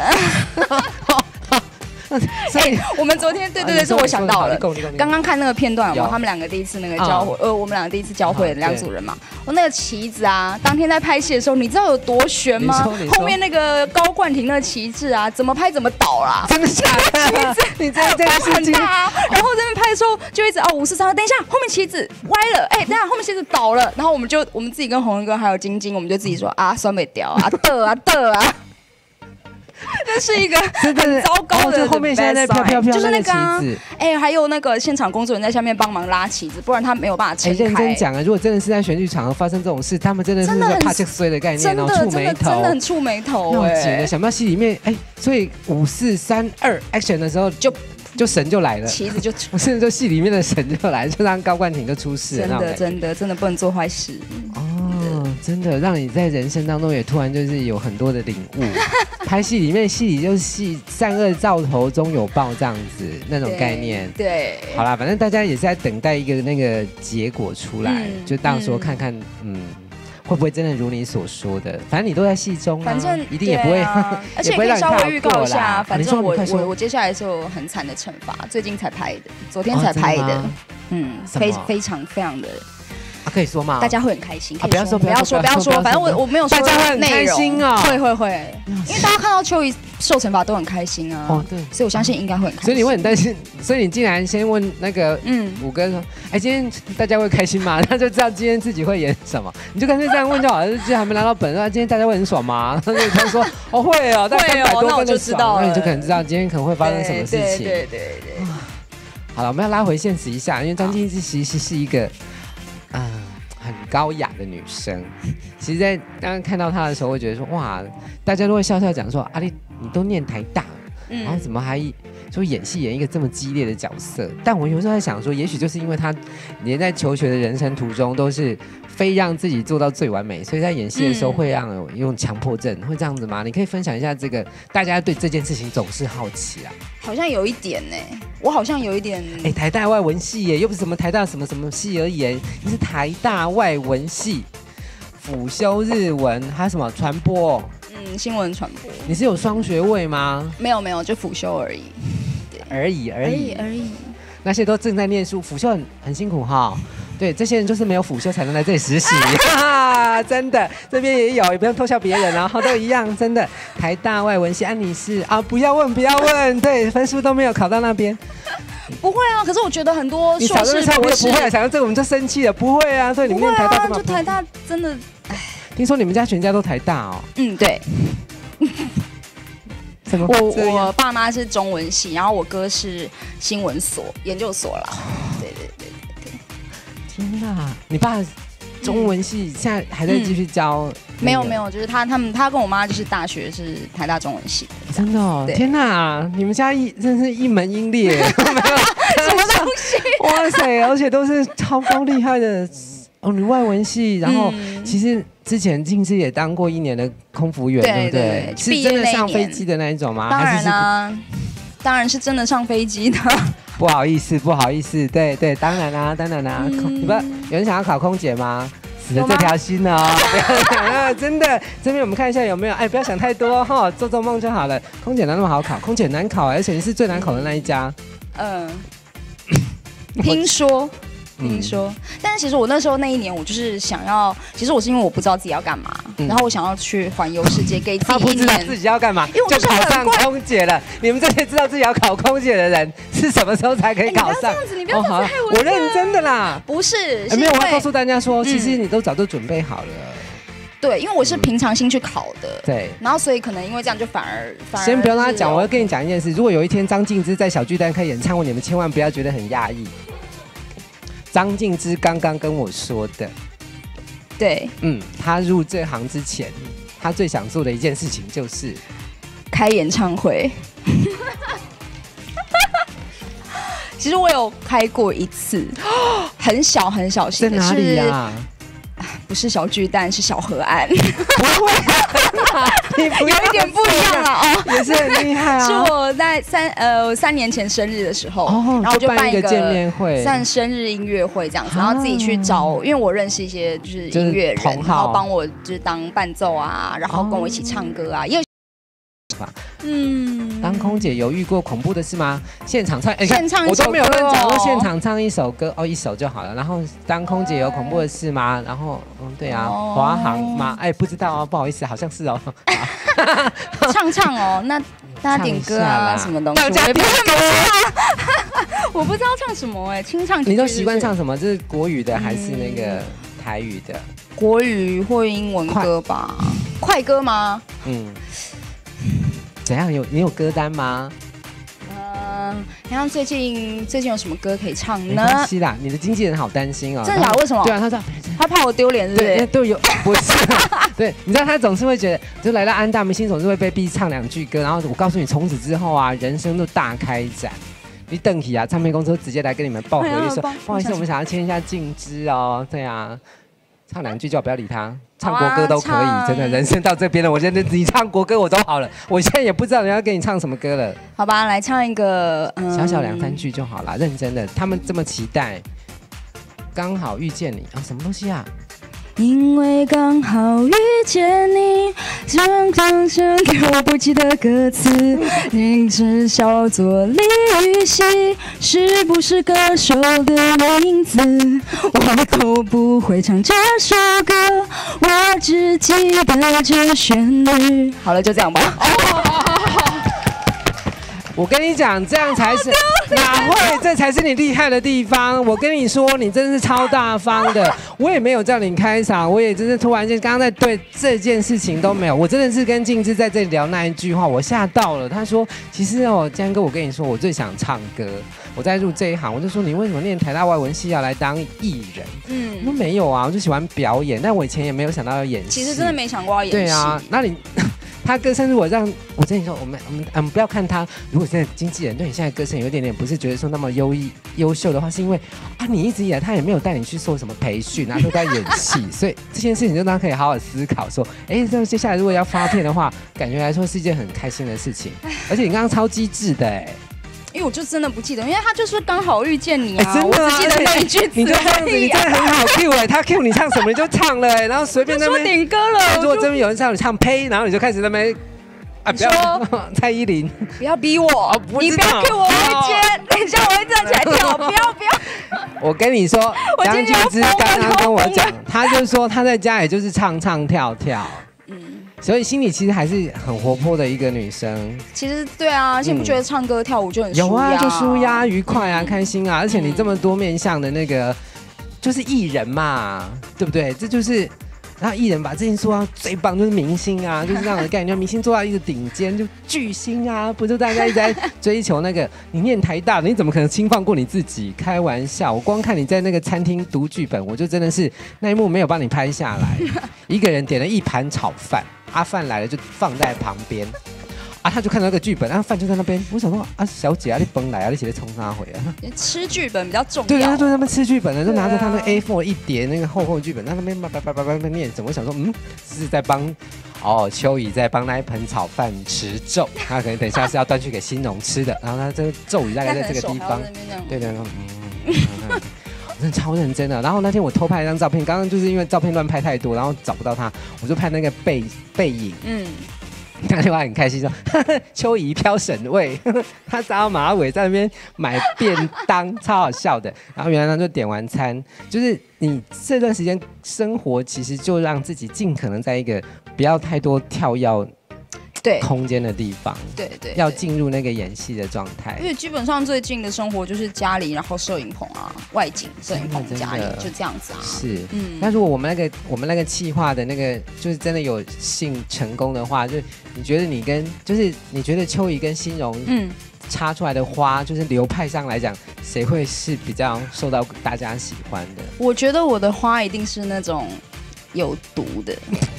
[SPEAKER 2] 我们昨天对，是我想到了。刚刚看那个片段，他们两个第一次那个交会，我们两个第一次交会，两组人嘛。我那个旗子啊，当天在拍戏的时候，你知道有多悬吗？后面那个高冠廷那个旗帜啊，怎么拍怎么倒啦！
[SPEAKER 1] 真的假的？你这
[SPEAKER 2] 很大。然后这边拍的时候就一直543，等一下后面旗子歪了，等一下后面旗子倒了。然后我们自己跟洪恩哥还有晶晶，我们就自己说啊，酸没掉啊，的啊。这是一个很糟糕的，
[SPEAKER 1] 后面现在在飘
[SPEAKER 2] 就是那个
[SPEAKER 1] 旗子，
[SPEAKER 2] 还有那个现场工作人员在下面帮忙拉旗子，不然他没有办法撑开。
[SPEAKER 1] 认真讲啊，如果真的是在选举场合发生这种事，他们真的是怕就衰的概念哦，触眉头，
[SPEAKER 2] 真的很触眉头。
[SPEAKER 1] 要紧的，想不到戏里面所以5、4、3、2 action 的时候就神就来了，
[SPEAKER 2] 旗子就
[SPEAKER 1] 我甚至就戏里面的神就来，就让高冠廷就出事了。
[SPEAKER 2] 真的不能做坏事
[SPEAKER 1] 哦，真的让你在人生当中也突然就是有很多的领悟。拍戏里就是善恶兆头终有报这样子那种概念。
[SPEAKER 2] 对，
[SPEAKER 1] 好啦，反正大家也是在等待一个那个结果出来，就到时候看看会不会真的如你所说的？反正你都在戏中，
[SPEAKER 2] 反正
[SPEAKER 1] 一定也不会，
[SPEAKER 2] 而且可以稍微预告一下。反正我接下来是有很惨的惩罚，最近才拍的，昨天才拍的，非常非常的。
[SPEAKER 1] 可以说吗？
[SPEAKER 2] 大家会很开心。
[SPEAKER 1] 不要说，
[SPEAKER 2] 反正我没有说
[SPEAKER 1] 大家会很开心哦。
[SPEAKER 2] 会，因为大家看到秋怡受惩罚都很开心啊。对，所以我相信应该会很开心。
[SPEAKER 1] 所以你会很担心，所以你竟然先问那个五哥说：“今天大家会开心吗？”他就知道今天自己会演什么，你就干脆这样问就好了。就还没拿到本，那今天大家会很爽吗？他说：“会哦，大概300多分就知道，那你就可能知道今天可能会发生什么事情。”
[SPEAKER 2] 对。
[SPEAKER 1] 好了，我们要拉回现实一下，因为张静之其实是一个。很高雅的女生，其实，在刚刚看到她的时候，会觉得说，哇，大家都会笑笑讲说，你都念台大，然后怎么还就演戏演一个这么激烈的角色？但我有时候在想说，也许就是因为她连在求学的人生途中都是非让自己做到最完美，所以在演戏的时候会让用强迫症，会这样子吗？你可以分享一下这个，大家对这件事情总是好奇啊。
[SPEAKER 2] 好像有一点呢，我好像有一点。
[SPEAKER 1] 台大外文系耶，又不是什么台大什么什么系而已，你是台大外文系， 辅修日文，还有什么传播？
[SPEAKER 2] 新闻传播。
[SPEAKER 1] 你是有双学位吗？
[SPEAKER 2] 没有，就辅修而已。
[SPEAKER 1] 而已。那些都正在念书，辅修很辛苦哈。对，这些人就是没有辅修才能来这里实习，真的，这边也有，也不用偷笑别人啊，都一样，真的。台大外文系，你是啊？不要问，对，分数都没有考到那边。
[SPEAKER 2] 不会啊，可是我觉得很多硕士博士
[SPEAKER 1] 不会，想到这个我们就生气了，不会啊，对，你们念台大干嘛？
[SPEAKER 2] 就台大真的，哎，
[SPEAKER 1] 听说你们家全家都台大哦。
[SPEAKER 2] 对。我爸妈是中文系，然后我哥是新闻所研究所啦。对。
[SPEAKER 1] 天哪，你爸中文系现在还在继续教？
[SPEAKER 2] 没有，就是他跟我妈就是大学是台大中文系的。
[SPEAKER 1] 真的哦，天哪，你们家真是一门英烈，没有
[SPEAKER 2] 什么东西？
[SPEAKER 1] 哇塞，而且都是超高厉害的。你外文系，然后其实之前静之也当过1年的空服员，对不对？是真的上飞机的那一种吗？
[SPEAKER 2] 当然啊，当然是真的上飞机的。
[SPEAKER 1] 不好意思，对，当然啦。你不有人想要考空姐吗？死了这条心哦，不要想了，真的。这边我们看一下有没有，不要想太多哈，做梦就好了。空姐哪那么好考？空姐难考，而且你是最难考的那一家。
[SPEAKER 2] 听说，但是其实我那时候那一年，我就是想要，其实我是因为我不知道自己要干嘛，然后我想要去环游世界，给自己1年。他不知道
[SPEAKER 1] 自己要干嘛，
[SPEAKER 2] 因为我
[SPEAKER 1] 就考上空姐了。你们这些知道自己要考空姐的人，是什么时候才可以考上？
[SPEAKER 2] 你不要这样子，
[SPEAKER 1] 我认真的啦。
[SPEAKER 2] 不是，
[SPEAKER 1] 没有，我要告诉大家说，其实你都早就准备好了。
[SPEAKER 2] 对，因为我是平常心去考的，
[SPEAKER 1] 对，
[SPEAKER 2] 然后所以可能因为这样就反而
[SPEAKER 1] 先不要跟他讲，我要跟你讲一件事，如果有一天张静之在小巨蛋开演唱会，你们千万不要觉得很压抑。张静之刚刚跟我说的，
[SPEAKER 2] 对，
[SPEAKER 1] 他入这行之前，他最想做的一件事情就是
[SPEAKER 2] 开演唱会。其实我有开过一次，很小型的，
[SPEAKER 1] 在哪里呀？
[SPEAKER 2] 不是小巨蛋，是小河岸。
[SPEAKER 1] 不会，
[SPEAKER 2] 有一点不一样了哦，
[SPEAKER 1] 也是很厉害啊。
[SPEAKER 2] 是我在3年前生日的时候，然后就办一个
[SPEAKER 1] 见面会，
[SPEAKER 2] 算生日音乐会这样子，然后自己去找，因为我认识一些就是音乐人，然后帮我就是当伴奏啊，然后跟我一起唱歌啊，因为。
[SPEAKER 1] 当空姐有遇过恐怖的事吗？现场唱，
[SPEAKER 2] 现唱
[SPEAKER 1] 我都没有乱讲过，现场唱一首歌一首就好了。然后当空姐有恐怖的事吗？然后对啊，华航吗？不知道哦，不好意思，好像是哦。
[SPEAKER 2] 唱哦，那大家点歌啊，什么东西？我不知道唱什么清唱。
[SPEAKER 1] 你都习惯唱什么？是国语的还是那个台语的？
[SPEAKER 2] 国语或英文歌吧，快歌吗？
[SPEAKER 1] 怎样？你有歌单吗？
[SPEAKER 2] 像最近有什么歌可以唱呢？
[SPEAKER 1] 没关系啦，你的经纪人好担心哦。
[SPEAKER 2] 真的假的？为什么？
[SPEAKER 1] 对啊，
[SPEAKER 2] 他怕我丢脸，是不是？
[SPEAKER 1] 对，有不是？对，你知道他总是会觉得，就来到安大明星总是会被逼唱2句歌，然后我告诉你，从此之后啊，人生都大开展。你等起啊，唱片公司直接来跟你们报合约说，不好意思，我们想要签一下静之哦。对啊，唱2句就不要理他。唱国歌都可以，真的，人生到这边了，我觉得你唱国歌我都好了，我现在也不知道人家给你唱什么歌了。
[SPEAKER 2] 好吧，来唱一个，
[SPEAKER 1] 小2、3句就好了，认真的，他们这么期待，刚好遇见你啊，什么东西啊？
[SPEAKER 2] 因为刚好遇见你，唱声我不记得歌词，你只小作李雨熙，是不是歌手的名字？我都不会唱这首歌，我只记得这旋律。好了，就这样吧。
[SPEAKER 1] 我跟你讲，这样才是哪会？这才是你厉害的地方。我跟你说，你真是超大方的。我也没有叫你开场，我也真是突然间刚刚在对这件事情都没有。我真的是跟静之在这里聊那一句话，我吓到了。他说：“其实哦，江哥，我跟你说，我最想唱歌。我在入这一行，我就说你为什么念台大外文系要来当艺人？我说没有啊，我就喜欢表演。但我以前也没有想到要演戏。
[SPEAKER 2] 其实真的没想过要演戏。
[SPEAKER 1] 对啊，那你。”他歌声如果让我跟你说，我们不要看他，如果现在经纪人对你现在歌声有一点点不是觉得说那么优秀的话，是因为啊你一直以来他也没有带你去做什么培训啊，都在演戏，所以这件事情就让他可以好好思考说，这接下来如果要发片的话，感觉来说是一件很开心的事情，而且你刚刚超机智的
[SPEAKER 2] 因为我就真的不记得，因为他就是刚好遇见你啊，
[SPEAKER 1] 真的啊
[SPEAKER 2] 我只记得那一句词
[SPEAKER 1] 你就这样子，你真的很好 Q 哎，他 Q 你唱什么你就唱了哎，然后随便那边
[SPEAKER 2] 点歌了。
[SPEAKER 1] 如果这边有人唱你唱呸，然后你就开始那边啊不要蔡依林，
[SPEAKER 2] 不要逼我，你不要 Q 我，我会接，等一下我会站起来跳，不要。
[SPEAKER 1] 我跟你说，张俊之刚刚跟我讲，他就说他在家也就是唱唱跳跳。所以心里其实还是很活泼的一个女生。
[SPEAKER 2] 其实对啊，而且你不觉得唱歌跳舞就很舒压？
[SPEAKER 1] 有啊，就舒压、愉快啊、开心啊。而且你这么多面向的那个，就是艺人嘛，对不对？这就是，然后艺人把这件事做到最棒，就是明星啊，就是这样的概念。明星做到一个顶尖，就巨星啊，不就大家一直在追求那个？你念台大的，你怎么可能轻放过你自己？开玩笑，我光看你在那个餐厅读剧本，我就真的是那一幕没有帮你拍下来。一个人点了一盘炒饭。饭来了就放在旁边，他就看到那个剧本，然后饭就在那边。我想说小姐你崩来啊，你起来冲啥回啊？
[SPEAKER 2] 吃剧本比较重要。
[SPEAKER 1] 对，他们吃剧本的，就拿着他那 A4 一叠那个厚的剧本，在那边叭念什么？我想说，是在帮秋怡在帮那一盆炒饭持咒，他可能等一下是要端去给新荣吃的，然后他这个咒语大概在这个地方。对，真的超认真的。然后那天我偷拍一张照片，刚刚就是因为照片乱拍太多，然后找不到他，我就拍那个背影。那天我很开心说，秋怡飘省位，他扎马尾在那边买便当，超好笑的。然后原来他就点完餐，就是你这段时间生活，其实就让自己尽可能在一个不要太多跳跃。对空间的地方，对，要进入那个演戏的状态。
[SPEAKER 2] 因为基本上最近的生活就是家里，然后摄影棚啊，外景摄影棚家里就这样子啊。
[SPEAKER 1] 是，那如果我们那个企划的那个就是真的有幸成功的话，就你觉得你觉得秋怡跟欣荣插出来的花，就是流派上来讲，谁会是比较受到大家喜欢的？
[SPEAKER 2] 我觉得我的花一定是那种有毒的。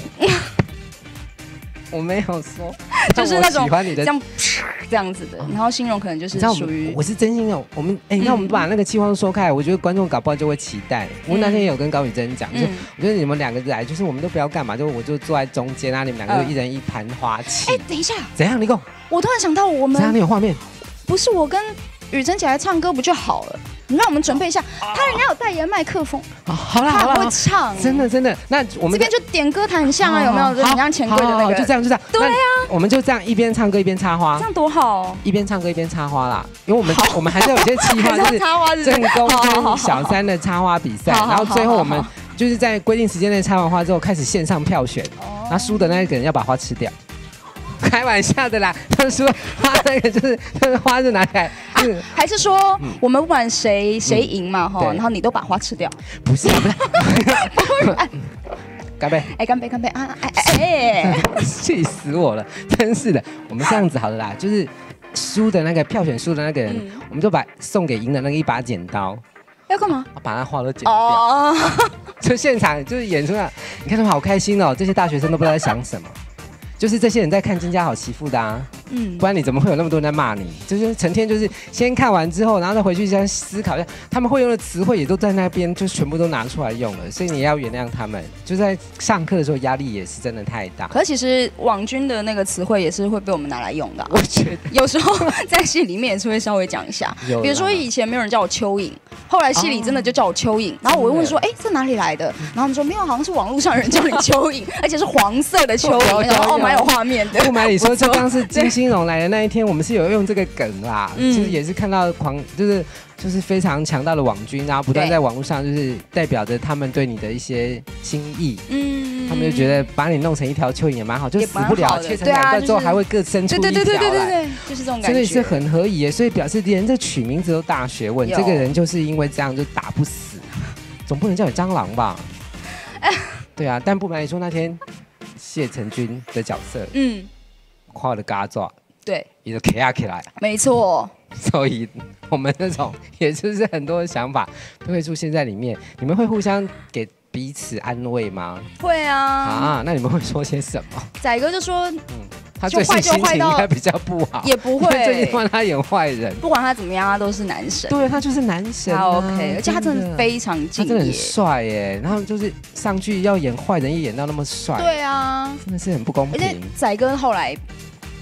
[SPEAKER 1] 我没有说，
[SPEAKER 2] 就是那种
[SPEAKER 1] 喜欢你的
[SPEAKER 2] 这样子的，然后欣荣可能就是属于
[SPEAKER 1] 我是真心的。我们那我们把那个企划都说开，我觉得观众搞不好就会期待。我那天也有跟高宇珍讲，就我觉得你们两个来，就是我们都不要干嘛，就我就坐在中间啊，你们两个就一人一盘花器。
[SPEAKER 2] 等一下，
[SPEAKER 1] 怎样？你讲，
[SPEAKER 2] 我突然想到我们，
[SPEAKER 1] 怎样？你有画面？
[SPEAKER 2] 不是我跟雨珍姐来唱歌不就好了？你让我们准备一下，人家有代言麦克风，
[SPEAKER 1] 好啦，
[SPEAKER 2] 他会唱，
[SPEAKER 1] 真的。那我们
[SPEAKER 2] 这边就点歌台很像啊，有没有？就很像钱柜的那个，
[SPEAKER 1] 就这样。对啊，我们就这样一边唱歌一边插花，
[SPEAKER 2] 这样多好。一
[SPEAKER 1] 边唱歌一边插花啦，因为我们还是有些企划，就是正宫跟小三的插花比赛，然后最后我们就是在规定时间内插完花之后开始线上票选，然后输的那个人要把花吃掉。开玩笑的啦，他说花那个就是那个花是拿来，
[SPEAKER 2] 还是说我们不管谁赢嘛哈，然后你都把花吃掉？
[SPEAKER 1] 不是，干杯！
[SPEAKER 2] 干杯啊！
[SPEAKER 1] 气死我了，真是的。我们这样子好了啦，就是输的那个票选输的那个人，我们就送给赢的那个一把剪刀。
[SPEAKER 2] 要干嘛？
[SPEAKER 1] 把那花都剪掉。就现场就是演出来，你看他们好开心哦，这些大学生都不知道在想什么。就是这些人在看《金家好媳妇》的啊，不然你怎么会有那么多人在骂你？就是成天就是先看完之后，然后再回去先思考一下，他们会用的词汇也都在那边，就全部都拿出来用了，所以你要原谅他们。就在上课的时候，压力也是真的太大。
[SPEAKER 2] 可是其实网军的那个词汇也是会被我们拿来用的，
[SPEAKER 1] 我觉得
[SPEAKER 2] 有时候在戏里面也是会稍微讲一下，比如说以前没有人叫我蚯蚓，后来戏里真的就叫我蚯蚓，然后我会问说，这哪里来的？然后他们说没有，好像是网络上人叫你蚯蚓，而且是黄色的蚯蚓，蛮有画面的。
[SPEAKER 1] 不瞒你说，就当是金欣荣来的那一天，我们是有用这个梗啦，就是也是看到就是非常强大的网军，然后不断在网络上就是代表着他们对你的一些心意，他们就觉得把你弄成一条蚯蚓也蛮好，就死不了，切成两段之后还会各生出一条来，
[SPEAKER 2] 就是这种感觉，
[SPEAKER 1] 真的是很合宜耶。所以表示连这取名字都大学问，这个人就是因为这样就打不死，总不能叫你蟑螂吧？对啊，但不瞒你说，那天谢承君的角色，画的嘎爪，
[SPEAKER 2] 对，
[SPEAKER 1] 也就起来，
[SPEAKER 2] 没错。
[SPEAKER 1] 所以我们那种也就是很多的想法都会出现在里面。你们会互相给彼此安慰吗？
[SPEAKER 2] 会啊。
[SPEAKER 1] 那你们会说些什么？
[SPEAKER 2] 仔哥就说，
[SPEAKER 1] 他最近心情应该比较不好，
[SPEAKER 2] 也不会。
[SPEAKER 1] 最近换他演坏人，
[SPEAKER 2] 不管他怎么样，他都是男神。
[SPEAKER 1] 对，他就是男神，
[SPEAKER 2] 他 OK，而且他真的非常敬业，
[SPEAKER 1] 他真的很帅耶。然后就是上去要演坏人，也演到那么帅，
[SPEAKER 2] 对啊，
[SPEAKER 1] 真的是很不公平。
[SPEAKER 2] 而且仔哥后来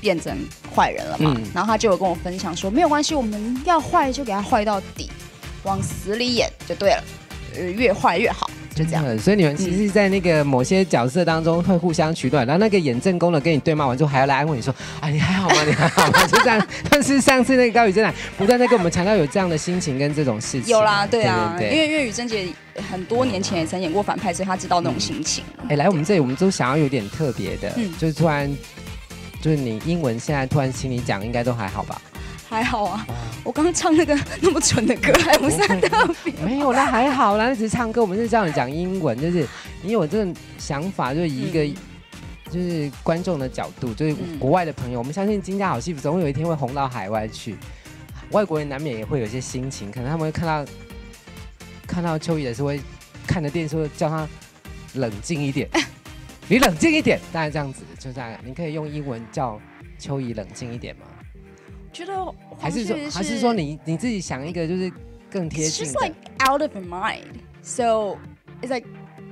[SPEAKER 2] 变成坏人了嘛。然后他就有跟我分享说，没有关系，我们要坏就给他坏到底，往死里演就对了，越坏越好。就这样，
[SPEAKER 1] 所以你们其实，在那个某些角色当中会互相取暖，然后那个演正宫的跟你对骂完之后，还要来安慰你说：“啊，你还好吗？你还好吗？”就这样。但是上次那个高宇真的不断在跟我们强调有这样的心情跟这种事情。
[SPEAKER 2] 有啦，对啊，因为宇珍姐很多年前也曾演过反派，所以她知道那种心情。
[SPEAKER 1] 来我们这里，我们都想要有点特别的，就是突然，就是你英文现在突然请你讲，应该都还好吧？
[SPEAKER 2] 还好啊，我刚刚唱那个那么蠢的歌，还不是很特别。
[SPEAKER 1] 没有啦，还好啦，那只是唱歌，我们是叫你讲英文，就是你有这个想法，就是以一个就是观众的角度，就是国外的朋友，我们相信金家好戏总有一天会红到海外去，外国人难免也会有一些心情，可能他们会看到秋怡的时候，会看着电视叫他冷静一点，你冷静一点，大概这样子，就这样，你可以用英文叫秋怡冷静一点吗？
[SPEAKER 2] 觉得
[SPEAKER 1] 还是说你自己想一个就是更贴近的。
[SPEAKER 2] It's just like out of your mind, so it's like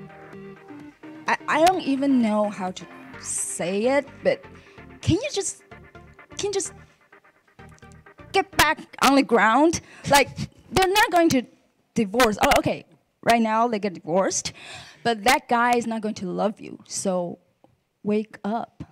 [SPEAKER 2] I don't even know how to say it, but can you just get back on the ground? Like they're not going to divorce. Oh, okay, right now they get divorced, but that guy is not going to love you. So wake up.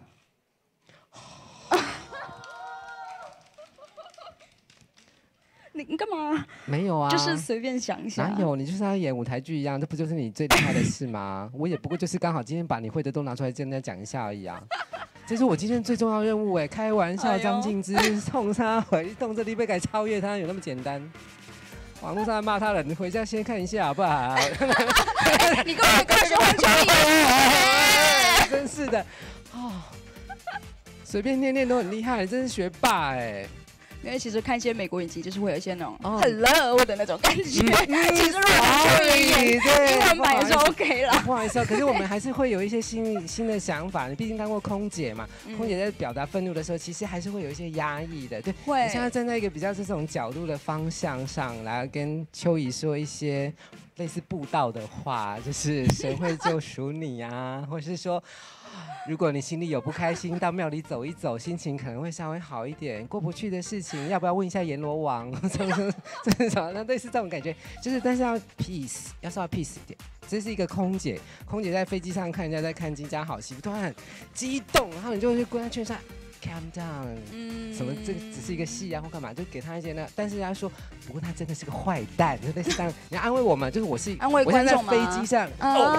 [SPEAKER 2] 你干嘛？
[SPEAKER 1] 没有啊，
[SPEAKER 2] 就是随便想一下。
[SPEAKER 1] 哪有？你就是要演舞台剧一样，这不就是你最厉害的事吗？我也不过就是刚好今天把你会的都拿出来跟大家讲一下而已啊。这是我今天最重要的任务哎，开玩笑，张静之冲他回动这里被改超越他有那么简单？网络上骂他了，你回家先看一下好不好？
[SPEAKER 2] 你跟我学黄秋怡，
[SPEAKER 1] 真是的哦，随便念念都很厉害，真是学霸哎。
[SPEAKER 2] 因为其实看一些美国影集，就是会有一些那种 hello 的那种感觉。其实如果英文版也是 OK 啦。
[SPEAKER 1] 不好意思，可是我们还是会有一些新的想法。你毕竟当过空姐嘛，空姐在表达愤怒的时候，其实还是会有一些压抑的。对，
[SPEAKER 2] 会。
[SPEAKER 1] 你现在站在一个比较这种角度的方向上来跟秋怡说一些类似布道的话，就是神会救赎你啊，或是说。如果你心里有不开心，到庙里走一走，心情可能会稍微好一点。过不去的事情，要不要问一下阎罗王？这种那类似这种感觉，就是但是要 peace， 要稍微 peace 一点。这是一个空姐在飞机上看人家在看金家好戏，突然很激动，然后你就会跟他劝说 calm down， 什么这个只是一个戏啊或干嘛，就给他一些那，但是他说，不过他真的是个坏蛋，就类似这样。你要安慰我们，就是我是
[SPEAKER 2] 安慰观众吗？
[SPEAKER 1] 我现在在飞机上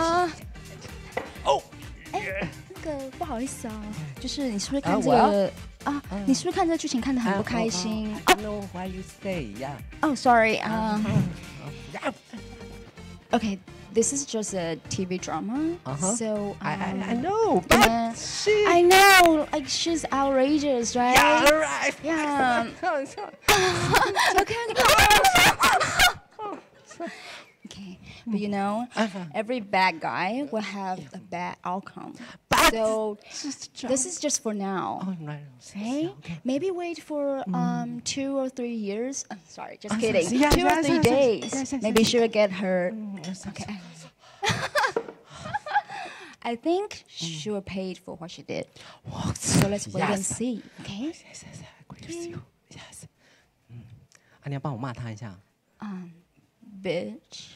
[SPEAKER 2] 那个不好意思啊，就是你是不是看这个你是不是看这个剧情看得很不开心
[SPEAKER 1] ？No, why you stay? Yeah.
[SPEAKER 2] Oh, sorry. Okay, this is just a TV drama. So
[SPEAKER 1] I know, but
[SPEAKER 2] I know, like she's outrageous, right?
[SPEAKER 1] Yeah, right.
[SPEAKER 2] Yeah. Okay, but you know, every bad guy will have a bad outcome. So this is just for now. Okay? Maybe wait for 2 or 3 years. Sorry, just kidding. 2 or 3 days. Maybe she'll get her. Okay. I think she was paid for what she did. So let's wait and see. Okay?
[SPEAKER 1] Yes, great to see you. Yes. 你要帮我骂他一下。
[SPEAKER 2] Bitch.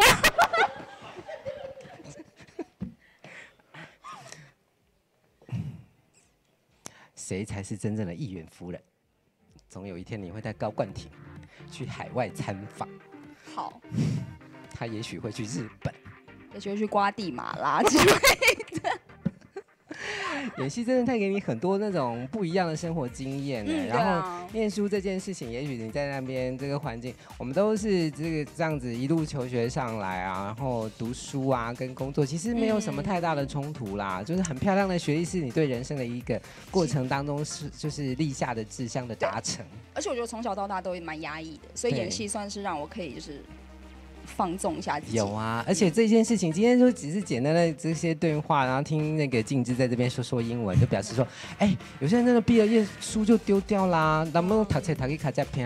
[SPEAKER 1] 谁才是真正的议员夫人？总有一天你会带高冠廷去海外参访。
[SPEAKER 2] 好，
[SPEAKER 1] 他也许会去日本，
[SPEAKER 2] 也许会去瓜地马拉之类的。
[SPEAKER 1] 演戏真的带给你很多那种不一样的生活经验呢。然后念书这件事情，也许你在那边这个环境，我们都是这样子一路求学上来啊，然后读书啊跟工作，其实没有什么太大的冲突啦。就是很漂亮的学历是你对人生的一个过程当中就是立下的志向的达成。
[SPEAKER 2] 而且我觉得从小到大都蛮压抑的，所以演戏算是让我可以就是放纵一下自己。
[SPEAKER 1] 有啊，而且这件事情今天就只是简单的这些对话，然后听那个静之在这边说英文，就表示说，有些人真的毕了业书就丢掉啦，能不能读册读去卡在片啊？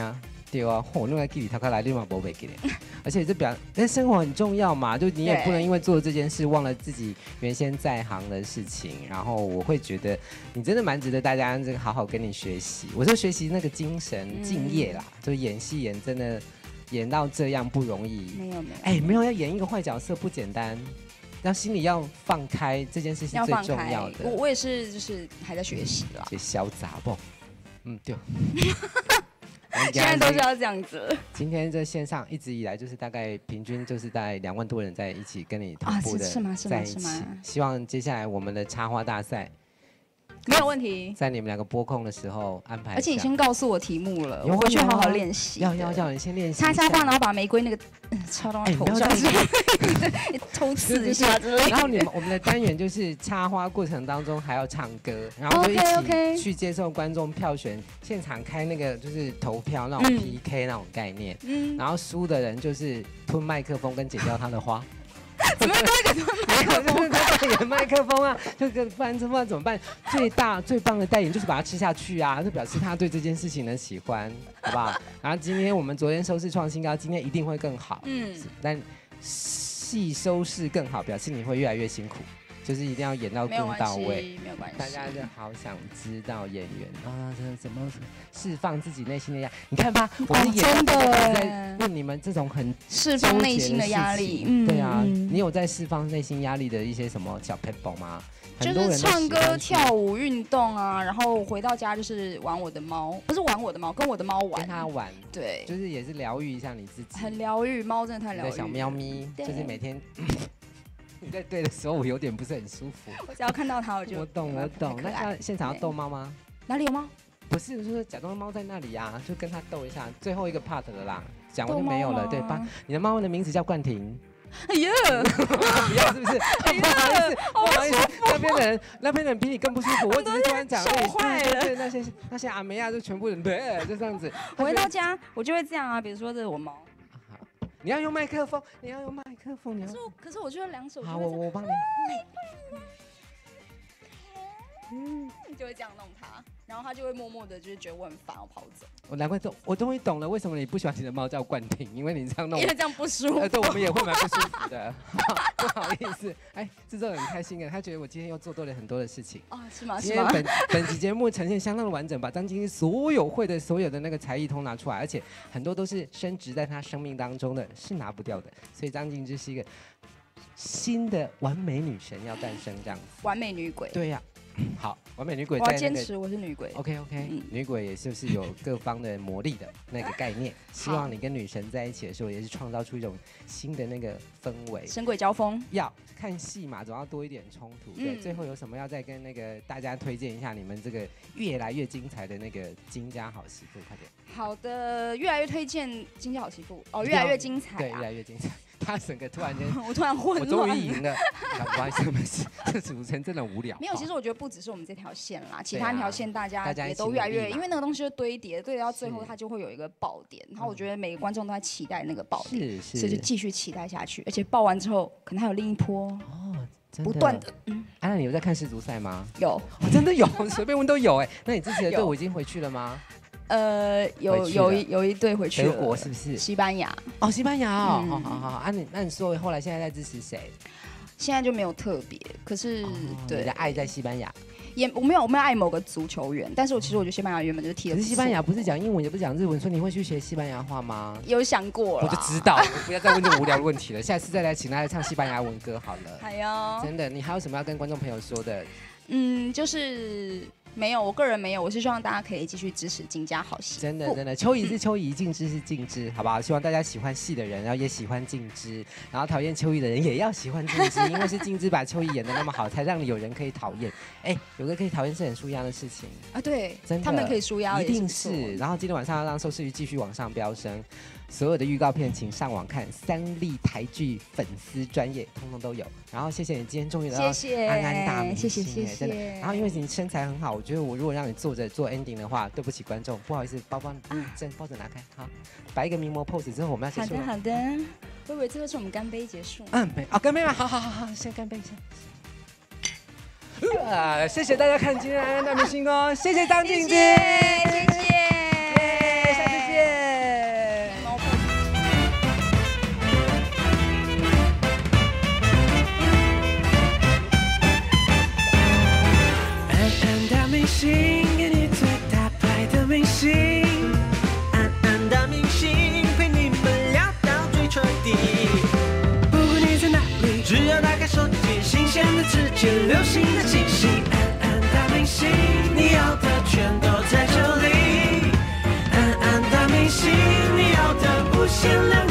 [SPEAKER 1] 对啊，我弄来记里头开来立马不会记嘞。而且生活很重要嘛，就你也不能因为做这件事忘了自己原先在行的事情。然后我会觉得你真的蛮值得大家这个好好跟你学习。我说学习那个精神敬业啦，就演戏演真的演到这样不容易。
[SPEAKER 2] 没有，
[SPEAKER 1] 没有要演一个坏角色不简单。然后心里要放开，这件事是最重要的。
[SPEAKER 2] 我也是，就是还在学习啦。
[SPEAKER 1] 就潇洒不？对。
[SPEAKER 2] 现在都是要这样子。
[SPEAKER 1] 今天这线上一直以来就是大概平均就是大概2万多人在一起跟你同步的在一起。希望接下来我们的插花大赛
[SPEAKER 2] 没有问题，
[SPEAKER 1] 在你们2个播控的时候安排。
[SPEAKER 2] 而且你先告诉我题目了，我回去好好练习。
[SPEAKER 1] 要你先练习。
[SPEAKER 2] 插花，然后把玫瑰那个插到头上，偷刺一下之类的。
[SPEAKER 1] 然后我们的单元就是插花过程当中还要唱歌，然后就一起去接受观众票选，现场开那个就是投票那种 PK 那种概念。然后输的人就是吞麦克风跟剪掉他的花。
[SPEAKER 2] 怎么多一个吞麦克风？
[SPEAKER 1] 代言麦克风啊，不然怎么办？最棒的代言就是把它吃下去啊，就表示他对这件事情的喜欢，好不好？然后今天我们昨天收视创新高，今天一定会更好。但戏收视更好，表示你会越来越辛苦。就是一定要演到更到位，
[SPEAKER 2] 没有关系。
[SPEAKER 1] 大家就好想知道演员啊，怎么释放自己内心的压力？你看吧，我们演在问你们这种很
[SPEAKER 2] 释放内心的压力。
[SPEAKER 1] 对啊，你有在释放内心压力的一些什么小 pebble 吗？
[SPEAKER 2] 就是唱歌、跳舞、运动啊，然后回到家就是玩我的猫，不是玩我的猫，跟我的猫玩，
[SPEAKER 1] 跟它玩，
[SPEAKER 2] 对，
[SPEAKER 1] 就是也是疗愈一下你自己，
[SPEAKER 2] 很疗愈，猫真的太疗愈。
[SPEAKER 1] 小喵咪，就是每天。你在对的时候，我有点不是很舒服。
[SPEAKER 2] 我只要看到它，我就
[SPEAKER 1] 我懂。那现场要逗猫吗？
[SPEAKER 2] 哪里有猫？
[SPEAKER 1] 不是，就是假装猫在那里呀，就跟它逗一下。最后一个 part 了啦，讲完就没有了。对，你的猫的名字叫冠廷。
[SPEAKER 2] 哎呀，
[SPEAKER 1] 不要是不是？不好意思，那边的人比你更不舒服。我只是突然讲，
[SPEAKER 2] 笑坏了。
[SPEAKER 1] 对，那些阿梅亚就全部人对，就这样子。
[SPEAKER 2] 回到家我就会这样啊，比如说这是我猫。
[SPEAKER 1] 你要用麦克风，可是
[SPEAKER 2] 我就会2手。
[SPEAKER 1] 好，我帮你。
[SPEAKER 2] 你就会这样弄它，然后它就会默默的，就是觉得我很烦，我跑走。
[SPEAKER 1] 我终于懂了，为什么你不喜欢你的猫叫冠廷，因为你这样弄，
[SPEAKER 2] 因为这样不舒服。
[SPEAKER 1] 对，我们也会蛮不舒服的。不好意思，制作人很开心的，他觉得我今天又做对了很多的事情。
[SPEAKER 2] 是吗？
[SPEAKER 1] 今天本集节目呈现相当的完整，把张晶晶所有的那个才艺都拿出来，而且很多都是升值在他生命当中的，是拿不掉的。所以张晶晶是一个新的完美女神要诞生，这样子。
[SPEAKER 2] 完美女鬼。
[SPEAKER 1] 对呀。好，完美女鬼
[SPEAKER 2] 我要坚持我是女鬼。
[SPEAKER 1] OK，女鬼也就是有各方的魔力的那个概念。希望你跟女神在一起的时候，也是创造出一种新的那个氛围。
[SPEAKER 2] 神鬼交锋。
[SPEAKER 1] 要看戏嘛，总要多一点冲突。对，最后有什么要再跟那个大家推荐一下你们这个越来越精彩的那个金家好媳妇，快点。
[SPEAKER 2] 好的，越来越推荐金家好媳妇哦，越来越精彩。
[SPEAKER 1] 对，越来越精彩。他整个突然间，
[SPEAKER 2] 我突然混乱，
[SPEAKER 1] 我终于赢了。不好意思，没事，这主持人真的无聊。
[SPEAKER 2] 没有，其实我觉得不只是我们这条线啦，其他条线大家也都越来越，因为那个东西就堆叠到最后，它就会有一个爆点。然后我觉得每个观众都在期待那个爆点，所以就继续期待下去。而且爆完之后，可能还有另一波哦，不断的。
[SPEAKER 1] 安娜，你有在看世足赛吗？
[SPEAKER 2] 有，
[SPEAKER 1] 真的有，随便问都有哎。那你之前的队伍已经回去了吗？
[SPEAKER 2] 有一队回去了，
[SPEAKER 1] 德国是不是？
[SPEAKER 2] 西班牙
[SPEAKER 1] 哦，西班牙哦，好。那你说后来现在在支持谁？
[SPEAKER 2] 现在就没有特别，可是对
[SPEAKER 1] 你的爱在西班牙，
[SPEAKER 2] 我没有爱某个足球员，但是其实我觉得西班牙原本就是踢的。
[SPEAKER 1] 可是西班牙不是讲英文也不是讲日文，说你会去学西班牙话吗？
[SPEAKER 2] 有想过了，
[SPEAKER 1] 我就知道，不要再问这么无聊的问题了。下次再来请他来唱西班牙文歌好了。
[SPEAKER 2] 还有，
[SPEAKER 1] 真的，你还有什么要跟观众朋友说的？
[SPEAKER 2] 就是没有，我个人没有，我是希望大家可以继续支持金家好戏。
[SPEAKER 1] 真的，秋怡是秋怡，静之是静之，好不好？希望大家喜欢戏的人，然后也喜欢静之，然后讨厌秋怡的人也要喜欢静之，因为是静之把秋怡演得那么好，才让有人可以讨厌。有个可以讨厌是很舒压的事情
[SPEAKER 2] 啊，对，
[SPEAKER 1] 真的，
[SPEAKER 2] 他们可以舒压，
[SPEAKER 1] 一定是。然后今天晚上要让收视率继续往上飙升。所有的预告片请上网看3立台剧粉丝专页，通通都有。然后谢谢你今天终于来到安安大明星，
[SPEAKER 2] 谢谢。
[SPEAKER 1] 真的。然后因为你身材很好，我觉得我如果让你坐着做 ending 的话，对不起观众，不好意思，包抱着拿开，好，摆一个名模 pose 之后我们要结束了。
[SPEAKER 2] 好的。我以为这就是我们干杯结束。
[SPEAKER 1] 干杯嘛，好，先干杯一下。谢谢大家看今天安安大明星哦，谢谢张静静，
[SPEAKER 2] 谢谢，
[SPEAKER 1] 下次见。
[SPEAKER 7] 心，你要的不限量。